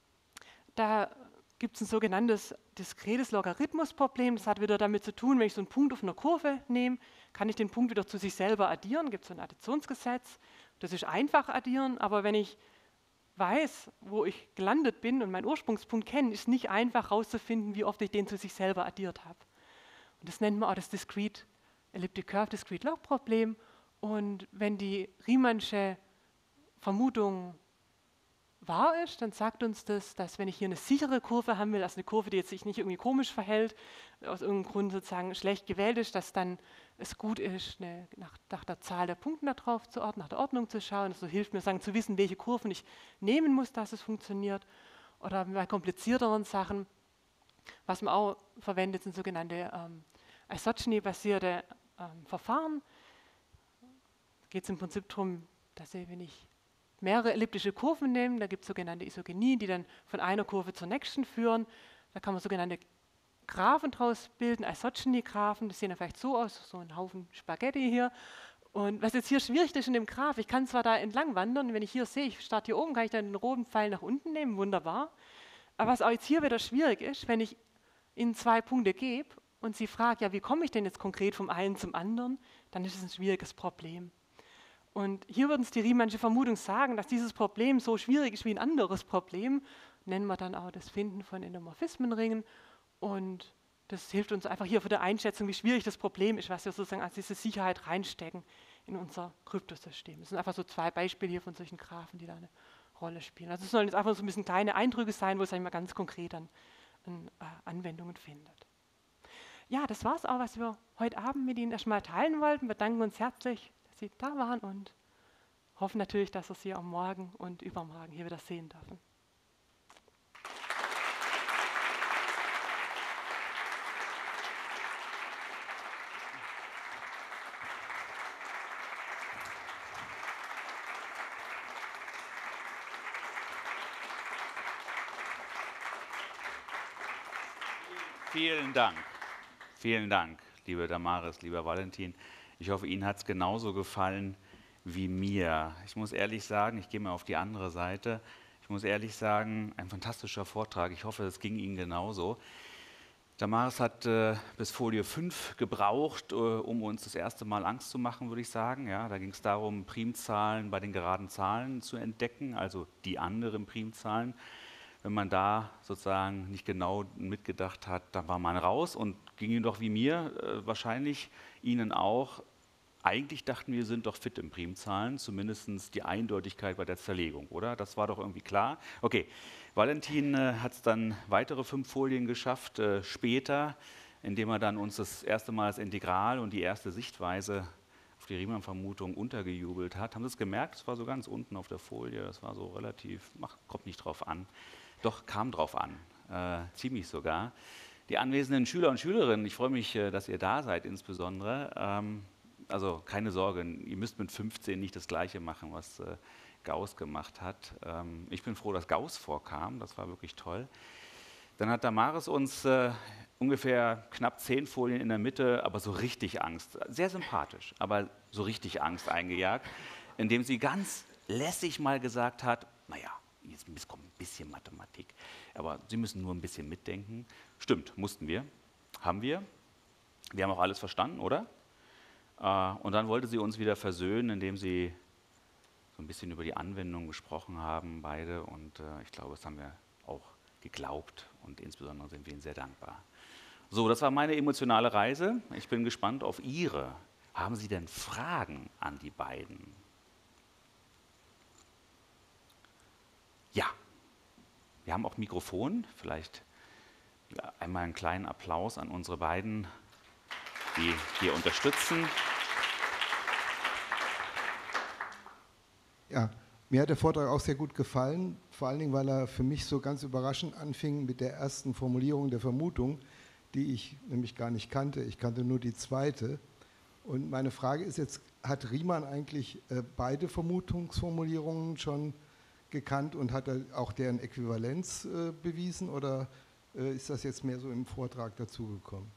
da gibt es ein sogenanntes diskretes Logarithmusproblem. Das hat wieder damit zu tun, wenn ich so einen Punkt auf einer Kurve nehme, kann ich den Punkt wieder zu sich selber addieren. Gibt es so ein Additionsgesetz. Das ist einfach addieren, aber wenn ich weiß, wo ich gelandet bin und meinen Ursprungspunkt kenne, ist nicht einfach herauszufinden, wie oft ich den zu sich selber addiert habe. Und das nennt man auch das Discrete Elliptic Curve Discrete Log Problem. Und wenn die Riemannsche Vermutung wahr ist, dann sagt uns das, dass wenn ich hier eine sichere Kurve haben will, also eine Kurve, die jetzt sich nicht irgendwie komisch verhält, aus irgendeinem Grund sozusagen schlecht gewählt ist, dass dann es gut ist, nach der Zahl der Punkte da drauf zu ordnen, nach der Ordnung zu schauen. Das hilft mir zu wissen, welche Kurven ich nehmen muss, dass es funktioniert. Oder bei komplizierteren Sachen, was man auch verwendet, sind sogenannte Isogeny-basierte Verfahren. Da geht es im Prinzip darum, dass wenn ich mehrere elliptische Kurven nehmen, da gibt es sogenannte Isogenie, die dann von einer Kurve zur nächsten führen. Da kann man sogenannte Graphen draus bilden, Isogeny-Graphen, das sehen ja vielleicht so aus, so ein Haufen Spaghetti hier. Und was jetzt hier schwierig ist in dem Graph, ich kann zwar da entlang wandern, wenn ich hier sehe, ich starte hier oben, kann ich dann den roten Pfeil nach unten nehmen, wunderbar. Aber was auch jetzt hier wieder schwierig ist, wenn ich Ihnen 2 Punkte gebe und Sie fragen, ja, wie komme ich denn jetzt konkret vom einen zum anderen, dann ist es ein schwieriges Problem. Und hier würden uns die Riemannsche Vermutung sagen, dass dieses Problem so schwierig ist wie ein anderes Problem, nennen wir dann auch das Finden von Endomorphismenringen. Und das hilft uns einfach hier für die Einschätzung, wie schwierig das Problem ist, was wir sozusagen als diese Sicherheit reinstecken in unser Kryptosystem. Das sind einfach so 2 Beispiele hier von solchen Graphen, die da eine Rolle spielen. Also es sollen jetzt einfach so ein bisschen kleine Eindrücke sein, wo es mal ganz konkret an Anwendungen findet. Ja, das war es auch, was wir heute Abend mit Ihnen erstmal teilen wollten. Wir danken uns herzlich, dass Sie da waren und hoffen natürlich, dass wir Sie am Morgen und übermorgen hier wieder sehen dürfen. Vielen Dank. Vielen Dank, liebe Damaris, lieber Valentin. Ich hoffe, Ihnen hat es genauso gefallen wie mir. Ich muss ehrlich sagen, ich gehe mal auf die andere Seite. Ich muss ehrlich sagen, ein fantastischer Vortrag. Ich hoffe, es ging Ihnen genauso. Damaris hat bis Folie 5 gebraucht, um uns das erste Mal Angst zu machen, würde ich sagen. Ja, da ging es darum, Primzahlen bei den geraden Zahlen zu entdecken, also die anderen Primzahlen. Wenn man da sozusagen nicht genau mitgedacht hat, dann war man raus und ging Ihnen doch wie mir, wahrscheinlich Ihnen auch. Eigentlich dachten wir, sind doch fit in Primzahlen, zumindest die Eindeutigkeit bei der Zerlegung, oder? Das war doch irgendwie klar. Okay, Valentin hat es dann weitere 5 Folien geschafft, später, indem er dann uns das erste Mal das Integral und die erste Sichtweise auf die Riemann-Vermutung untergejubelt hat. Haben Sie es gemerkt? Das war so ganz unten auf der Folie, das war so relativ, kommt nicht drauf an. Doch, kam drauf an, ziemlich sogar. Die anwesenden Schüler und Schülerinnen, ich freue mich, dass ihr da seid insbesondere. Also keine Sorge, ihr müsst mit 15 nicht das Gleiche machen, was Gauss gemacht hat. Ich bin froh, dass Gauss vorkam, das war wirklich toll. Dann hat Damaris uns ungefähr knapp 10 Folien in der Mitte, aber so richtig Angst, sehr sympathisch, aber so richtig Angst eingejagt, indem sie ganz lässig mal gesagt hat, naja, jetzt kommt ein bisschen Mathematik, aber Sie müssen nur ein bisschen mitdenken. Stimmt, mussten wir, haben wir. Wir haben auch alles verstanden, oder? Und dann wollte sie uns wieder versöhnen, indem sie so ein bisschen über die Anwendung gesprochen haben, beide. Und ich glaube, das haben wir auch geglaubt und insbesondere sind wir Ihnen sehr dankbar. So, das war meine emotionale Reise. Ich bin gespannt auf Ihre. Haben Sie denn Fragen an die beiden? Ja, wir haben auch Mikrofon. Vielleicht einmal einen kleinen Applaus an unsere beiden, die hier unterstützen. Ja, mir hat der Vortrag auch sehr gut gefallen, vor allen Dingen, weil er für mich so ganz überraschend anfing mit der ersten Formulierung der Vermutung, die ich nämlich gar nicht kannte. Ich kannte nur die zweite. Und meine Frage ist jetzt, hat Riemann eigentlich beide Vermutungsformulierungen schon gekannt und hat er auch deren Äquivalenz bewiesen oder ist das jetzt mehr so im Vortrag dazugekommen?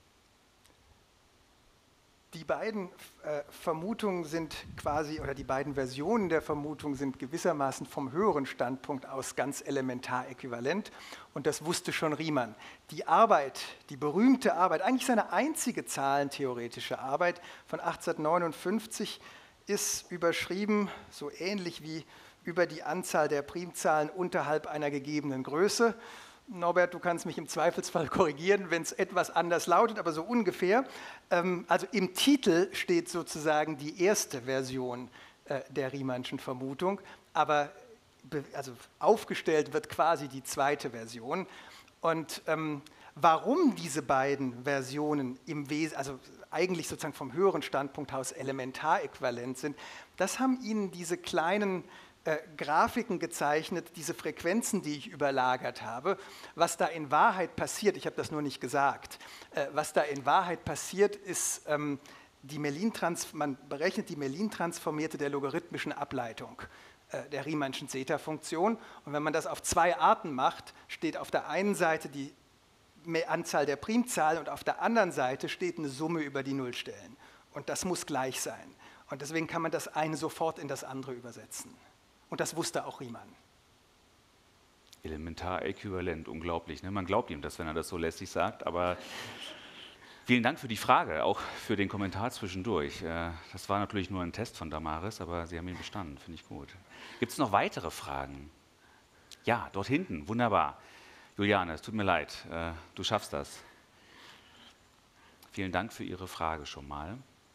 Die beiden Vermutungen sind quasi, oder die beiden Versionen der Vermutung sind gewissermaßen vom höheren Standpunkt aus ganz elementar äquivalent und das wusste schon Riemann. Die Arbeit, die berühmte Arbeit, eigentlich seine einzige zahlentheoretische Arbeit von 1859 ist überschrieben, so ähnlich wie über die Anzahl der Primzahlen unterhalb einer gegebenen Größe. Norbert, du kannst mich im Zweifelsfall korrigieren, wenn es etwas anders lautet, aber so ungefähr. Also im Titel steht sozusagen die erste Version der Riemannschen Vermutung, aber also aufgestellt wird quasi die zweite Version. Und warum diese beiden Versionen im Wesentlichen, also eigentlich sozusagen vom höheren Standpunkt aus elementar äquivalent sind, das haben Ihnen diese kleinen Grafiken gezeichnet, diese Frequenzen, die ich überlagert habe. Was da in Wahrheit passiert, ich habe das nur nicht gesagt, was da in Wahrheit passiert, ist, man berechnet die Mellin-transformierte der logarithmischen Ableitung der Riemannschen Zeta-Funktion. Und wenn man das auf 2 Arten macht, steht auf der einen Seite die Anzahl der Primzahlen und auf der anderen Seite steht eine Summe über die Nullstellen. Und das muss gleich sein. Und deswegen kann man das eine sofort in das andere übersetzen. Und das wusste auch Riemann. Elementar äquivalent, unglaublich. Ne? Man glaubt ihm das, wenn er das so lässig sagt, aber vielen Dank für die Frage, auch für den Kommentar zwischendurch. Das war natürlich nur ein Test von Damaris, aber Sie haben ihn bestanden, finde ich gut. Gibt es noch weitere Fragen? Ja, dort hinten, wunderbar. Juliane, es tut mir leid, du schaffst das. Vielen Dank für Ihre Frage schon mal.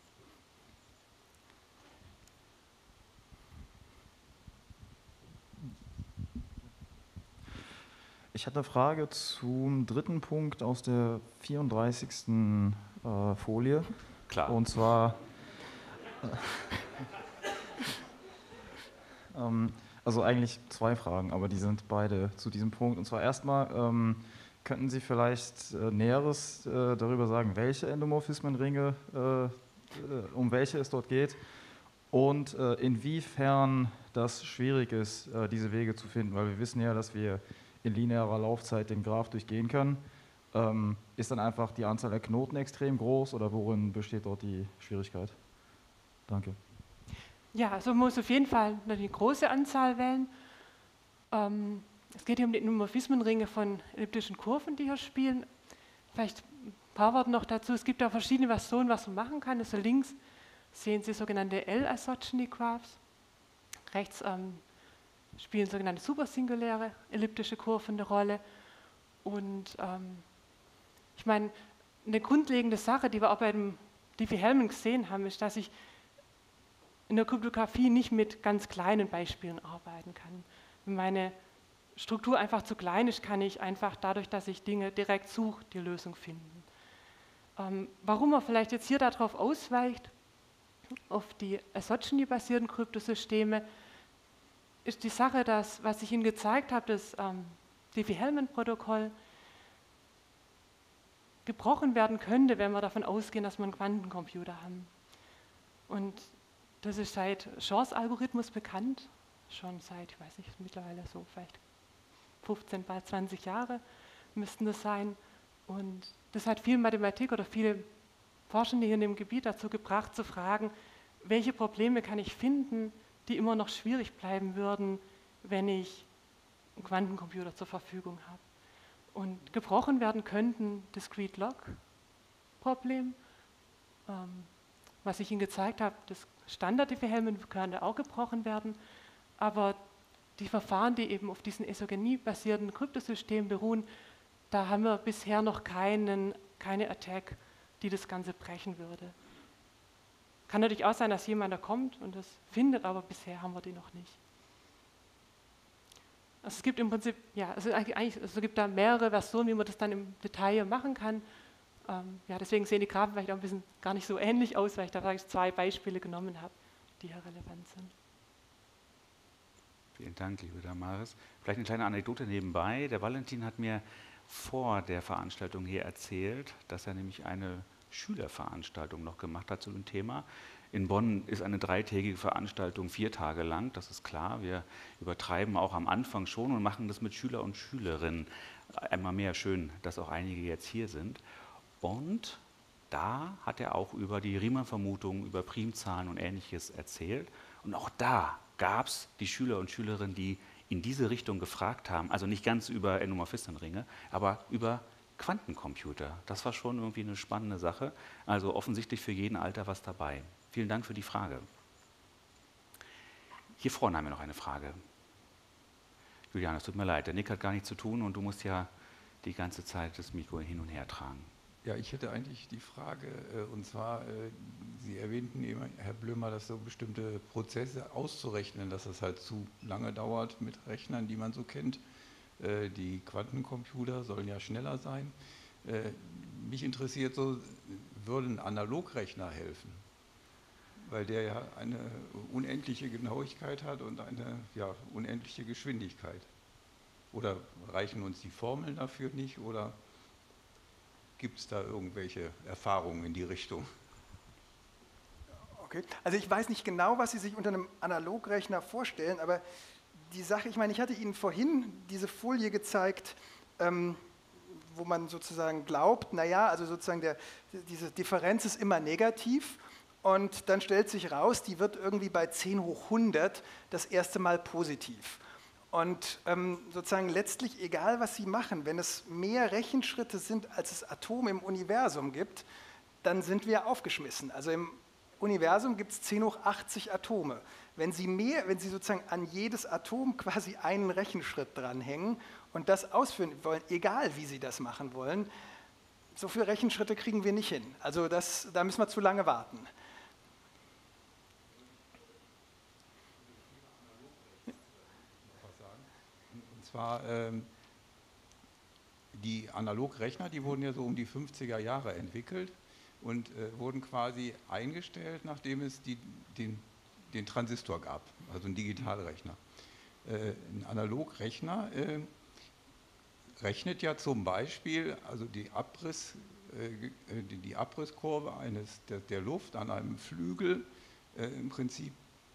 Ich hatte eine Frage zum dritten Punkt aus der 34. Folie. Klar. Und zwar, also eigentlich 2 Fragen, aber die sind beide zu diesem Punkt. Und zwar erstmal, könnten Sie vielleicht Näheres darüber sagen, welche Endomorphismenringe, um welche es dort geht und inwiefern das schwierig ist, diese Wege zu finden, weil wir wissen ja, dass wir in linearer Laufzeit den Graph durchgehen können. Ist dann einfach die Anzahl der Knoten extrem groß oder worin besteht dort die Schwierigkeit? Danke. Ja, also man muss auf jeden Fall eine große Anzahl wählen. Es geht hier um die Endomorphismenringe von elliptischen Kurven, die hier spielen. Vielleicht ein paar Worte noch dazu. Es gibt da verschiedene Versionen, was man machen kann. Also links sehen Sie sogenannte L-Isogeny Graphs. Rechts spielen sogenannte supersinguläre elliptische Kurven eine Rolle. Und ich meine, eine grundlegende Sache, die wir auch bei dem Diffie-Hellman gesehen haben, ist, dass ich in der Kryptographie nicht mit ganz kleinen Beispielen arbeiten kann. Wenn meine Struktur einfach zu klein ist, kann ich einfach dadurch, dass ich Dinge direkt suche, die Lösung finden. Warum man vielleicht jetzt hier darauf ausweicht, auf die Isogeny-basierten Kryptosysteme, ist die Sache, dass, was ich Ihnen gezeigt habe, das Diffie-Hellman-Protokoll gebrochen werden könnte, wenn wir davon ausgehen, dass wir einen Quantencomputer haben. Und das ist seit Shors Algorithmus bekannt, schon seit, ich weiß nicht, mittlerweile so vielleicht 15, bald 20 Jahre müssten das sein. Und das hat viel Mathematik oder viele Forschende hier in dem Gebiet dazu gebracht, zu fragen, welche Probleme kann ich finden, die immer noch schwierig bleiben würden, wenn ich einen Quantencomputer zur Verfügung habe. Und gebrochen werden könnten Discrete Log-Problem, was ich Ihnen gezeigt habe, das Standard-Diffie-Hellman könnte auch gebrochen werden, aber die Verfahren, die eben auf diesen Isogenie-basierten Kryptosystemen beruhen, da haben wir bisher noch keine Attack, die das Ganze brechen würde. Kann natürlich auch sein, dass jemand da kommt und das findet, aber bisher haben wir die noch nicht. Also es gibt im Prinzip, ja, es gibt da mehrere Versionen, wie man das dann im Detail machen kann. Ja, deswegen sehen die Graphen vielleicht auch ein bisschen gar nicht so ähnlich aus, weil ich da vielleicht 2 Beispiele genommen habe, die hier relevant sind. Vielen Dank, liebe Damaris. Vielleicht eine kleine Anekdote nebenbei. Der Valentin hat mir vor der Veranstaltung hier erzählt, dass er nämlich eine Schülerveranstaltung noch gemacht hat zu dem Thema. In Bonn ist eine 3-tägige Veranstaltung 4 Tage lang, das ist klar. Wir übertreiben auch am Anfang schon und machen das mit Schüler und Schülerinnen. Einmal mehr schön, dass auch einige jetzt hier sind. Und da hat er auch über die Riemann-Vermutung, über Primzahlen und Ähnliches erzählt. Und auch da gab es die Schüler und Schülerinnen, die in diese Richtung gefragt haben, also nicht ganz über Endomorphismenringe, aber über Quantencomputer. Das war schon irgendwie eine spannende Sache. Also offensichtlich für jeden Alter was dabei. Vielen Dank für die Frage. Hier vorne haben wir noch eine Frage. Julian, es tut mir leid, der Nick hat gar nichts zu tun und du musst ja die ganze Zeit das Mikro hin und her tragen. Ja, ich hätte eigentlich die Frage, und zwar, Sie erwähnten eben, Herr Blömer, dass so bestimmte Prozesse auszurechnen, dass das halt zu lange dauert mit Rechnern, die man so kennt. Die Quantencomputer sollen ja schneller sein. Mich interessiert so, würden Analogrechner helfen? Weil der ja eine unendliche Genauigkeit hat und eine unendliche Geschwindigkeit. Oder reichen uns die Formeln dafür nicht? Oder gibt es da irgendwelche Erfahrungen in die Richtung? Okay. Also ich weiß nicht genau, was Sie sich unter einem Analogrechner vorstellen, aber die Sache, ich meine, ich hatte Ihnen vorhin diese Folie gezeigt, wo man sozusagen glaubt, naja, also sozusagen diese Differenz ist immer negativ und dann stellt sich raus, die wird irgendwie bei 10 hoch 100 das erste Mal positiv. Und sozusagen letztlich, egal was Sie machen, wenn es mehr Rechenschritte sind, als es Atome im Universum gibt, dann sind wir aufgeschmissen. Also im Universum gibt es 10 hoch 80 Atome. Wenn Sie sozusagen an jedes Atom quasi einen Rechenschritt dranhängen und das ausführen wollen, egal wie Sie das machen wollen, so viele Rechenschritte kriegen wir nicht hin. Also da müssen wir zu lange warten. Und zwar, die Analogrechner, die wurden ja so um die 50er Jahre entwickelt und wurden quasi eingestellt, nachdem es den Transistor gab, also ein Digitalrechner. Ein Analogrechner rechnet ja zum Beispiel also die Abrisskurve der Luft an einem Flügel im Prinzip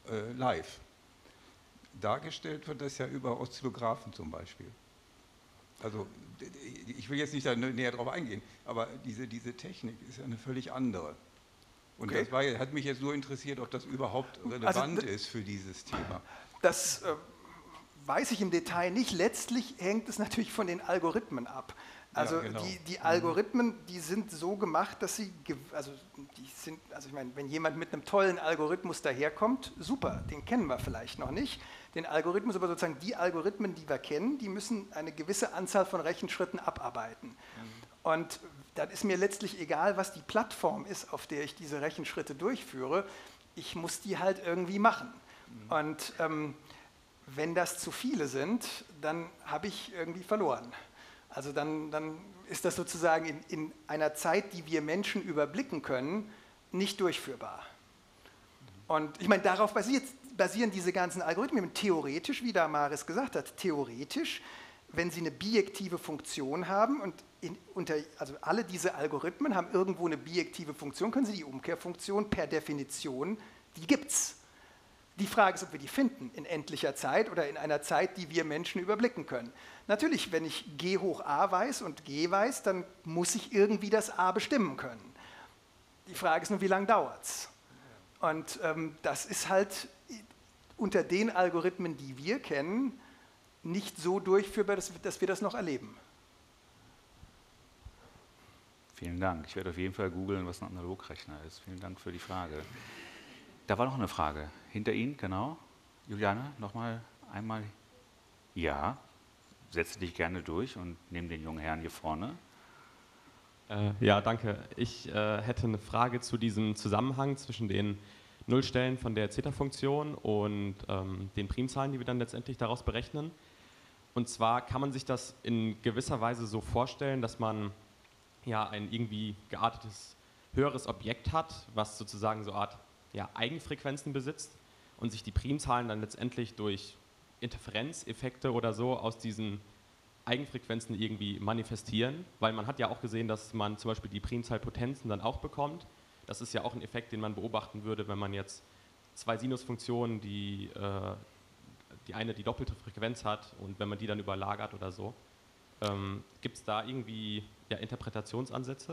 live. Dargestellt wird das ja über Oszillographen zum Beispiel. Also ich will jetzt nicht da näher drauf eingehen, aber diese Technik ist ja eine völlig andere. Und Okay. das hat mich jetzt nur interessiert, ob das überhaupt relevant ist für dieses Thema. Das weiß ich im Detail nicht. Letztlich hängt es natürlich von den Algorithmen ab. Also Ja, genau. die Algorithmen, die sind so gemacht, dass sie, also ich meine, wenn jemand mit einem tollen Algorithmus daherkommt, super, den kennen wir vielleicht noch nicht. Den Algorithmus, aber sozusagen die Algorithmen, die wir kennen, die müssen eine gewisse Anzahl von Rechenschritten abarbeiten. Und dann ist mir letztlich egal, was die Plattform ist, auf der ich diese Rechenschritte durchführe. Ich muss die halt irgendwie machen. Und wenn das zu viele sind, dann habe ich irgendwie verloren. Also dann ist das sozusagen in einer Zeit, die wir Menschen überblicken können, nicht durchführbar. Und ich meine, darauf basieren diese ganzen Algorithmen. Theoretisch, wie Damaris gesagt hat, theoretisch, wenn sie eine bijektive Funktion haben und also alle diese Algorithmen haben irgendwo eine bijektive Funktion, können sie die Umkehrfunktion per Definition, die gibt's. Die Frage ist, ob wir die finden in endlicher Zeit oder in einer Zeit, die wir Menschen überblicken können. Natürlich, wenn ich g hoch a weiß und g weiß, dann muss ich irgendwie das a bestimmen können. Die Frage ist nur, wie lange dauert es? Und das ist halt unter den Algorithmen, die wir kennen, nicht so durchführbar, dass wir das noch erleben. Vielen Dank. Ich werde auf jeden Fall googeln, was ein Analogrechner ist. Vielen Dank für die Frage. Da war noch eine Frage. Hinter Ihnen, genau. Juliane, nochmal einmal. Ja, setze dich gerne durch und nehme den jungen Herrn hier vorne. Ja, danke. Ich hätte eine Frage zu diesem Zusammenhang zwischen den Nullstellen von der Zeta-Funktion und den Primzahlen, die wir dann letztendlich daraus berechnen. Und zwar kann man sich das in gewisser Weise so vorstellen, dass man ja ein irgendwie geartetes höheres Objekt hat, was sozusagen so eine Art Eigenfrequenzen besitzt und sich die Primzahlen dann letztendlich durch Interferenzeffekte oder so aus diesen Eigenfrequenzen irgendwie manifestieren, weil man hat ja auch gesehen, dass man zum Beispiel die Primzahlpotenzen dann auch bekommt. Das ist ja auch ein Effekt, den man beobachten würde, wenn man jetzt zwei Sinusfunktionen, die eine die doppelte Frequenz hat und wenn man die dann überlagert oder so. Gibt es da irgendwie Interpretationsansätze?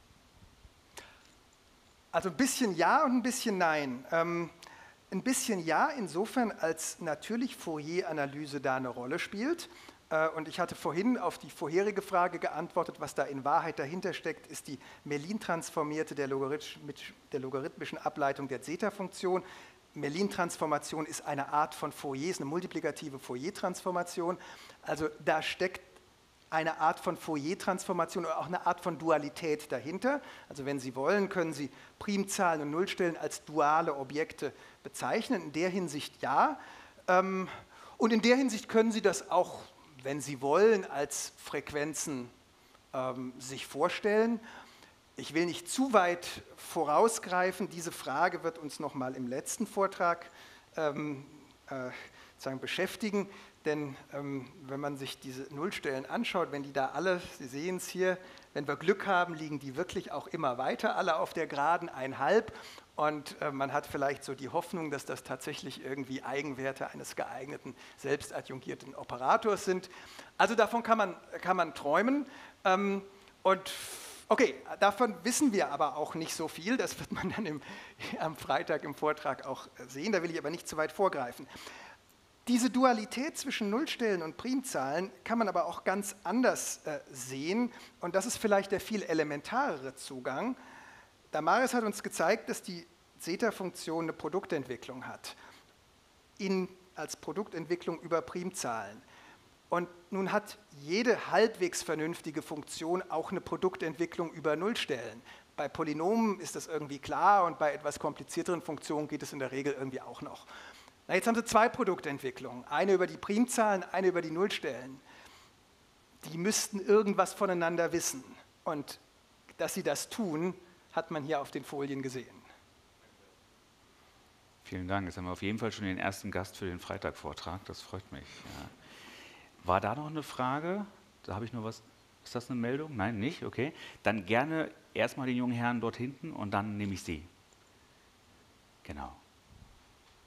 Also ein bisschen ja und ein bisschen nein. Ein bisschen ja, insofern, als natürlich Fourier-Analyse da eine Rolle spielt. Und ich hatte vorhin auf die vorherige Frage geantwortet, was da in Wahrheit dahinter steckt, ist die Mellin-transformierte der logarithmischen Ableitung der Zeta-Funktion. Mellin-Transformation ist eine Art von Fourier, ist eine multiplikative Fourier-Transformation. Also da steckt eine Art von Fourier-Transformation oder auch eine Art von Dualität dahinter. Also wenn Sie wollen, können Sie Primzahlen und Nullstellen als duale Objekte bezeichnen. In der Hinsicht ja. Und in der Hinsicht können Sie das auch, wenn Sie wollen, als Frequenzen sich vorstellen. Ich will nicht zu weit vorausgreifen. Diese Frage wird uns noch mal im letzten Vortrag beschäftigen. Denn wenn man sich diese Nullstellen anschaut, wenn die da alle, Sie sehen es hier, wenn wir Glück haben, liegen die wirklich auch immer weiter, alle auf der Geraden 1,5. Und man hat vielleicht so die Hoffnung, dass das tatsächlich irgendwie Eigenwerte eines geeigneten, selbstadjungierten Operators sind. Also davon kann man träumen. Und okay, davon wissen wir aber auch nicht so viel. Das wird man dann am Freitag im Vortrag auch sehen. Da will ich aber nicht zu weit vorgreifen. Diese Dualität zwischen Nullstellen und Primzahlen kann man aber auch ganz anders sehen. Und das ist vielleicht der viel elementarere Zugang. Damaris hat uns gezeigt, dass die Zeta-Funktion eine Produktentwicklung hat. Als Produktentwicklung über Primzahlen. Und nun hat jede halbwegs vernünftige Funktion auch eine Produktentwicklung über Nullstellen. Bei Polynomen ist das irgendwie klar und bei etwas komplizierteren Funktionen geht es in der Regel irgendwie auch noch. Na, jetzt haben Sie zwei Produktentwicklungen, eine über die Primzahlen, eine über die Nullstellen. Die müssten irgendwas voneinander wissen. Und dass sie das tun, hat man hier auf den Folien gesehen. Vielen Dank. Jetzt haben wir auf jeden Fall schon den ersten Gast für den Freitagvortrag. Das freut mich. Ja. War da noch eine Frage? Da habe ich nur was. Ist das eine Meldung? Nein, nicht? Okay. Dann gerne erstmal den jungen Herrn dort hinten und dann nehme ich Sie. Genau.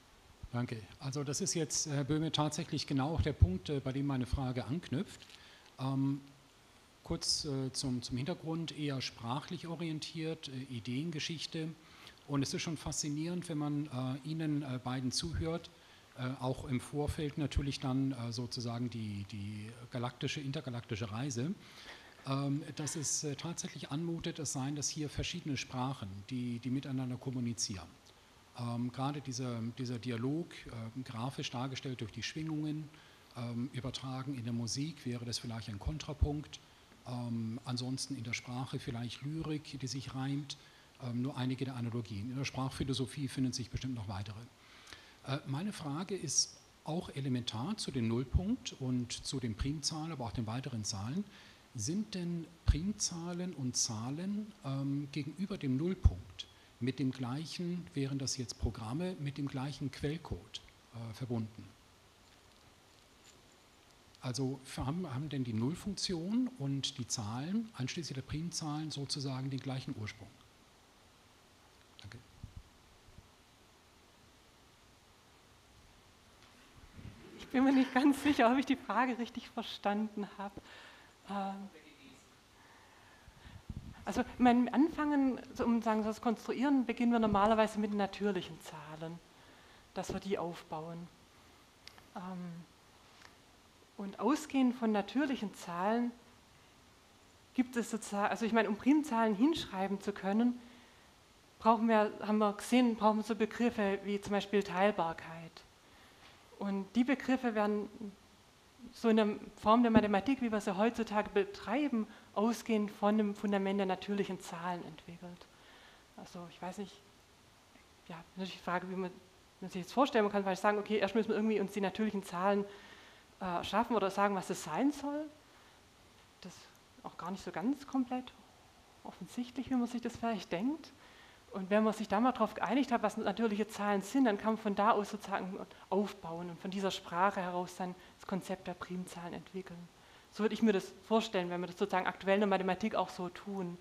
Danke. Also das ist jetzt, Herr Böhme, tatsächlich genau der Punkt, bei dem meine Frage anknüpft. Kurz zum Hintergrund, eher sprachlich orientiert, Ideengeschichte. Und es ist schon faszinierend, wenn man Ihnen beiden zuhört, auch im Vorfeld natürlich dann sozusagen die intergalaktische Reise, dass es tatsächlich anmutet, es seien das hier verschiedene Sprachen, die miteinander kommunizieren. Gerade dieser Dialog, grafisch dargestellt durch die Schwingungen, übertragen in der Musik wäre das vielleicht ein Kontrapunkt. Ansonsten in der Sprache vielleicht Lyrik, die sich reimt, nur einige der Analogien. In der Sprachphilosophie finden sich bestimmt noch weitere. Meine Frage ist auch elementar zu dem Nullpunkt und zu den Primzahlen, aber auch den weiteren Zahlen. Sind denn Primzahlen und Zahlen gegenüber dem Nullpunkt mit dem gleichen, wären das jetzt Programme, mit dem gleichen Quellcode verbunden? Also haben denn die Nullfunktion und die Zahlen, einschließlich der Primzahlen, sozusagen den gleichen Ursprung? Danke. Ich bin mir nicht ganz sicher, ob ich die Frage richtig verstanden habe. Also beim Anfangen, um sagen, das Konstruieren, beginnen wir normalerweise mit den natürlichen Zahlen, dass wir die aufbauen. Und ausgehend von natürlichen Zahlen gibt es sozusagen, also ich meine, um Primzahlen hinschreiben zu können, haben wir gesehen, brauchen wir so Begriffe wie zum Beispiel Teilbarkeit. Und die Begriffe werden so in der Form der Mathematik, wie wir sie heutzutage betreiben, ausgehend von dem Fundament der natürlichen Zahlen entwickelt. Also ich weiß nicht, ja, natürlich die Frage, wie man sich jetzt vorstellen kann, weil ich sagen, okay, erst müssen wir irgendwie uns die natürlichen Zahlen schaffen oder sagen, was es sein soll. Das ist auch gar nicht so ganz komplett offensichtlich, wie man sich das vielleicht denkt. Und wenn man sich da mal darauf geeinigt hat, was natürliche Zahlen sind, dann kann man von da aus sozusagen aufbauen und von dieser Sprache heraus dann das Konzept der Primzahlen entwickeln. So würde ich mir das vorstellen, wenn wir das sozusagen aktuell in der Mathematik auch so tun.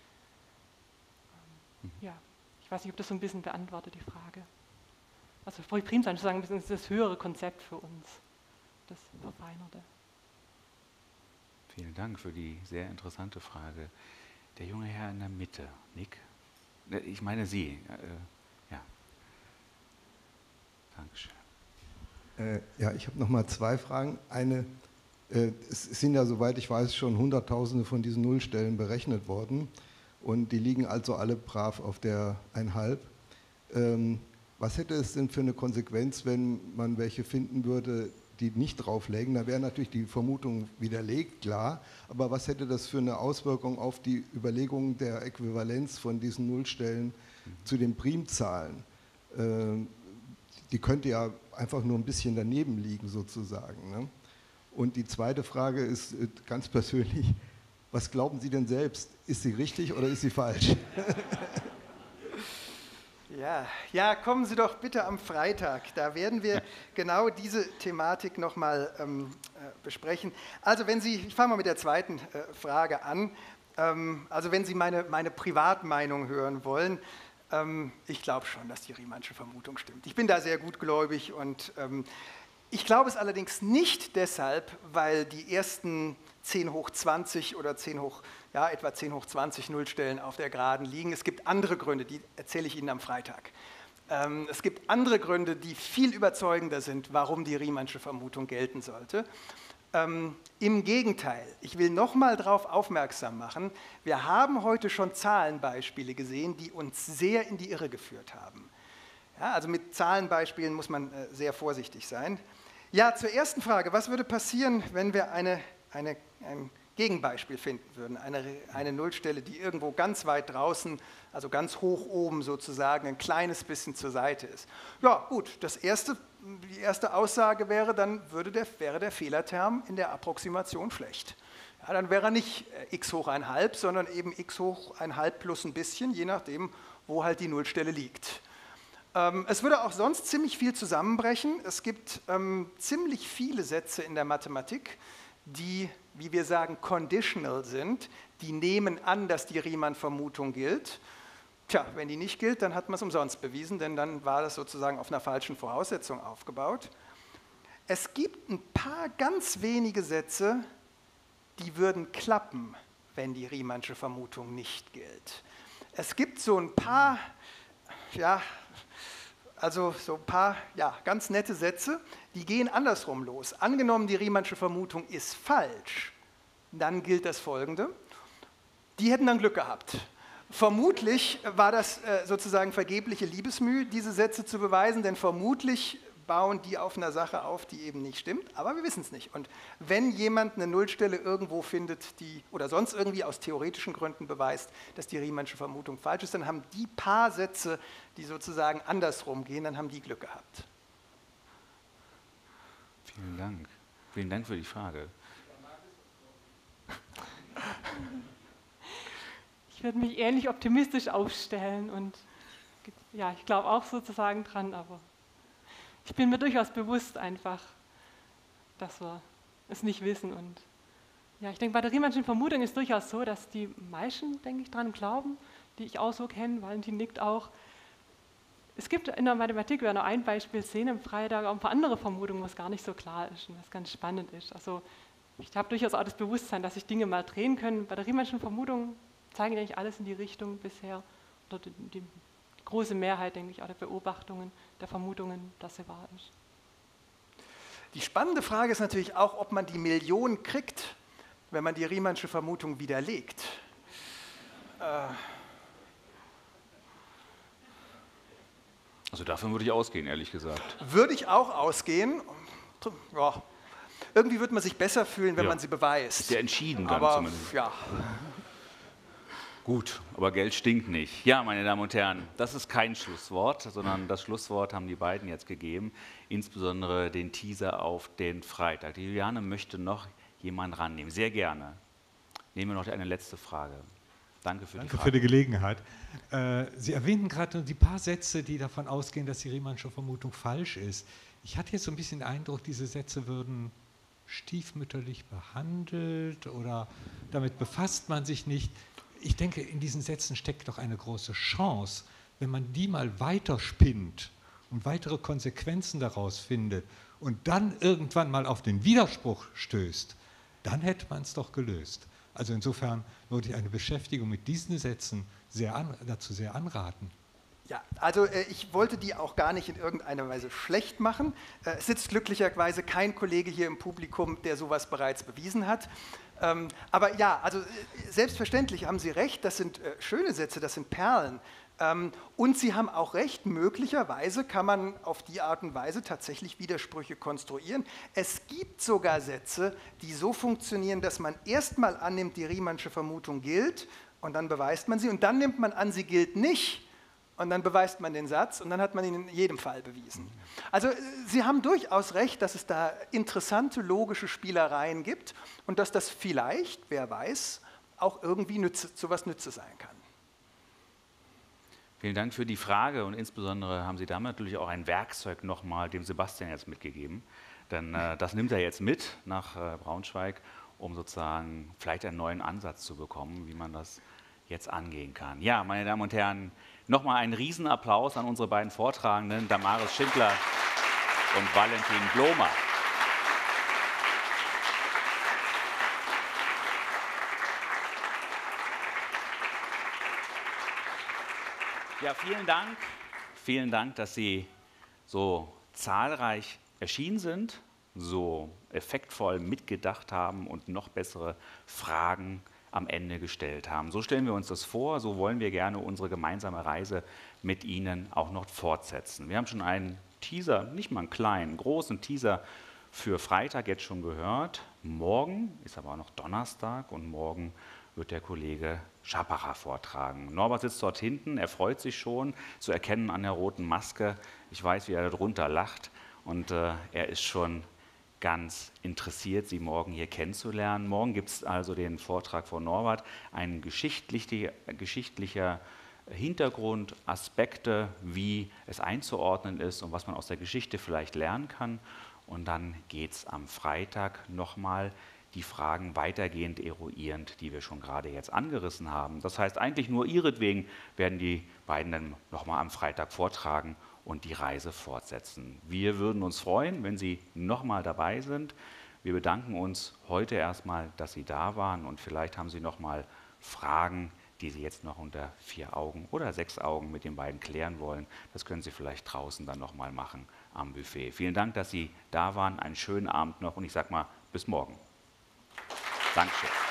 Ja, ich weiß nicht, ob das so ein bisschen beantwortet, die Frage. Also Primzahlen sozusagen ein bisschen das höhere Konzept für uns, das Verfeinerte. Vielen Dank für die sehr interessante Frage. Der junge Herr in der Mitte, Nick. Ich meine Sie. Ja. Dankeschön. Ja, ich habe noch mal zwei Fragen. Eine, es sind ja, soweit ich weiß, schon Hunderttausende von diesen Nullstellen berechnet worden und die liegen also alle brav auf der 1,5. Was hätte es denn für eine Konsequenz, wenn man welche finden würde, die nicht drauflegen? Da wäre natürlich die Vermutung widerlegt, klar, aber was hätte das für eine Auswirkung auf die Überlegung der Äquivalenz von diesen Nullstellen zu den Primzahlen? Die könnte ja einfach nur ein bisschen daneben liegen sozusagen, ne? Und die zweite Frage ist ganz persönlich, was glauben Sie denn selbst? Ist sie richtig oder ist sie falsch? Ja, kommen Sie doch bitte am Freitag. Da werden wir genau diese Thematik nochmal besprechen. Also ich fange mal mit der zweiten Frage an. Also wenn Sie meine Privatmeinung hören wollen, ich glaube schon, dass die Riemannsche Vermutung stimmt. Ich bin da sehr gutgläubig und ich glaube es allerdings nicht deshalb, weil die ersten 10 hoch 20 oder etwa 10 hoch 20 Nullstellen auf der Geraden liegen. Es gibt andere Gründe, die erzähle ich Ihnen am Freitag. Es gibt andere Gründe, die viel überzeugender sind, warum die Riemannsche Vermutung gelten sollte. Im Gegenteil, ich will nochmal darauf aufmerksam machen, wir haben heute schon Zahlenbeispiele gesehen, die uns sehr in die Irre geführt haben. Ja, also mit Zahlenbeispielen muss man sehr vorsichtig sein. Ja, zur ersten Frage, was würde passieren, wenn wir ein Gegenbeispiel finden würden, eine Nullstelle, die irgendwo ganz weit draußen, also ganz hoch oben sozusagen, ein kleines bisschen zur Seite ist. Ja gut, die erste Aussage wäre, dann wäre der Fehlerterm in der Approximation schlecht. Ja, dann wäre er nicht x hoch 1,5, sondern eben x hoch 1,5 plus ein bisschen, je nachdem, wo halt die Nullstelle liegt. Es würde auch sonst ziemlich viel zusammenbrechen. Es gibt ziemlich viele Sätze in der Mathematik, die, wie wir sagen, conditional sind, die nehmen an, dass die Riemann-Vermutung gilt. Tja, wenn die nicht gilt, dann hat man es umsonst bewiesen, denn dann war das sozusagen auf einer falschen Voraussetzung aufgebaut. Es gibt ein paar ganz wenige Sätze, die würden klappen, wenn die Riemannsche Vermutung nicht gilt. Es gibt so ein paar, ganz nette Sätze, die gehen andersrum los. Angenommen, die Riemannsche Vermutung ist falsch, dann gilt das Folgende. Die hätten dann Glück gehabt. Vermutlich war das sozusagen vergebliche Liebesmüh, diese Sätze zu beweisen, denn vermutlich bauen die auf einer Sache auf, die eben nicht stimmt, aber wir wissen es nicht. Und wenn jemand eine Nullstelle irgendwo findet, oder sonst irgendwie aus theoretischen Gründen beweist, dass die Riemannsche Vermutung falsch ist, dann haben die paar Sätze, die sozusagen andersrum gehen, dann haben die Glück gehabt. Vielen Dank. Vielen Dank für die Frage. Ich würde mich ähnlich optimistisch aufstellen und ja, ich glaube auch sozusagen dran, aber ich bin mir durchaus bewusst einfach, dass wir es nicht wissen. Und ja, ich denke, bei der Riemannschen Vermutung ist durchaus so, dass die meisten, denke ich, dran glauben, die ich auch so kenne, Valentin nickt auch. Es gibt in der Mathematik, wir werden noch ein Beispiel sehen am Freitag, auch ein paar andere Vermutungen, wo es gar nicht so klar ist und was ganz spannend ist. Also ich habe durchaus auch das Bewusstsein, dass sich Dinge mal drehen können. Bei der Riemannschen Vermutung zeigen eigentlich alles in die Richtung bisher, oder die große Mehrheit, denke ich, auch der Beobachtungen, der Vermutungen, dass sie wahr ist. Die spannende Frage ist natürlich auch, ob man die Million kriegt, wenn man die Riemannsche Vermutung widerlegt. Also davon würde ich ausgehen, ehrlich gesagt. Würde ich auch ausgehen. Ja. Irgendwie wird man sich besser fühlen, wenn man sie beweist. Ist ja entschieden dann aber, zumindest. Ja. Gut, aber Geld stinkt nicht. Ja, meine Damen und Herren, das ist kein Schlusswort, sondern das Schlusswort haben die beiden jetzt gegeben, insbesondere den Teaser auf den Freitag. Die Juliane möchte noch jemanden rannehmen, sehr gerne. Nehmen wir noch eine letzte Frage. Danke für die Frage. Danke für die Gelegenheit. Sie erwähnten gerade die paar Sätze, die davon ausgehen, dass die Riemannsche Vermutung falsch ist. Ich hatte jetzt so ein bisschen den Eindruck, diese Sätze würden stiefmütterlich behandelt oder damit befasst man sich nicht. Ich denke, in diesen Sätzen steckt doch eine große Chance, wenn man die mal weiterspinnt und weitere Konsequenzen daraus findet und dann irgendwann mal auf den Widerspruch stößt, dann hätte man es doch gelöst. Also insofern würde ich eine Beschäftigung mit diesen Sätzen dazu sehr anraten. Ja, also ich wollte die auch gar nicht in irgendeiner Weise schlecht machen. Es sitzt glücklicherweise kein Kollege hier im Publikum, der sowas bereits bewiesen hat. Aber ja, also selbstverständlich haben Sie recht, das sind schöne Sätze, das sind Perlen. Und Sie haben auch recht, möglicherweise kann man auf die Art und Weise tatsächlich Widersprüche konstruieren. Es gibt sogar Sätze, die so funktionieren, dass man erstmal annimmt, die Riemannsche Vermutung gilt und dann beweist man sie und dann nimmt man an, sie gilt nicht. Und dann beweist man den Satz und dann hat man ihn in jedem Fall bewiesen. Also Sie haben durchaus recht, dass es da interessante logische Spielereien gibt und dass das vielleicht, wer weiß, auch irgendwie zu was Nütze sein kann. Vielen Dank für die Frage und insbesondere haben Sie damit natürlich auch ein Werkzeug nochmal dem Sebastian jetzt mitgegeben. Denn das nimmt er jetzt mit nach Braunschweig, um sozusagen vielleicht einen neuen Ansatz zu bekommen, wie man das jetzt angehen kann. Ja, meine Damen und Herren, nochmal einen Riesenapplaus an unsere beiden Vortragenden, Damaris Schindler und Valentin Blomer. Ja, vielen Dank, dass Sie so zahlreich erschienen sind, so effektvoll mitgedacht haben und noch bessere Fragen am Ende gestellt haben. So stellen wir uns das vor, so wollen wir gerne unsere gemeinsame Reise mit Ihnen auch noch fortsetzen. Wir haben schon einen Teaser, nicht mal einen kleinen, großen Teaser für Freitag jetzt schon gehört. Morgen ist aber auch noch Donnerstag und morgen wird der Kollege Schapacher vortragen. Norbert sitzt dort hinten, er freut sich schon, zu erkennen an der roten Maske. Ich weiß, wie er darunter lacht und er ist schon ganz interessiert, Sie morgen hier kennenzulernen. Morgen gibt es also den Vortrag von Norbert, ein geschichtlicher Hintergrund, Aspekte, wie es einzuordnen ist und was man aus der Geschichte vielleicht lernen kann. Und dann geht es am Freitag nochmal die Fragen weitergehend eruierend, die wir schon gerade jetzt angerissen haben. Das heißt, eigentlich nur ihretwegen werden die beiden dann nochmal am Freitag vortragen und die Reise fortsetzen. Wir würden uns freuen, wenn Sie nochmal dabei sind, Wir bedanken uns heute erstmal, dass Sie da waren und vielleicht haben Sie noch mal Fragen, die Sie jetzt noch unter 4 Augen oder 6 Augen mit den beiden klären wollen. Das können Sie vielleicht draußen dann noch mal machen am Buffet. Vielen Dank, dass Sie da waren. Einen schönen Abend noch und ich sage mal bis morgen. Dankeschön.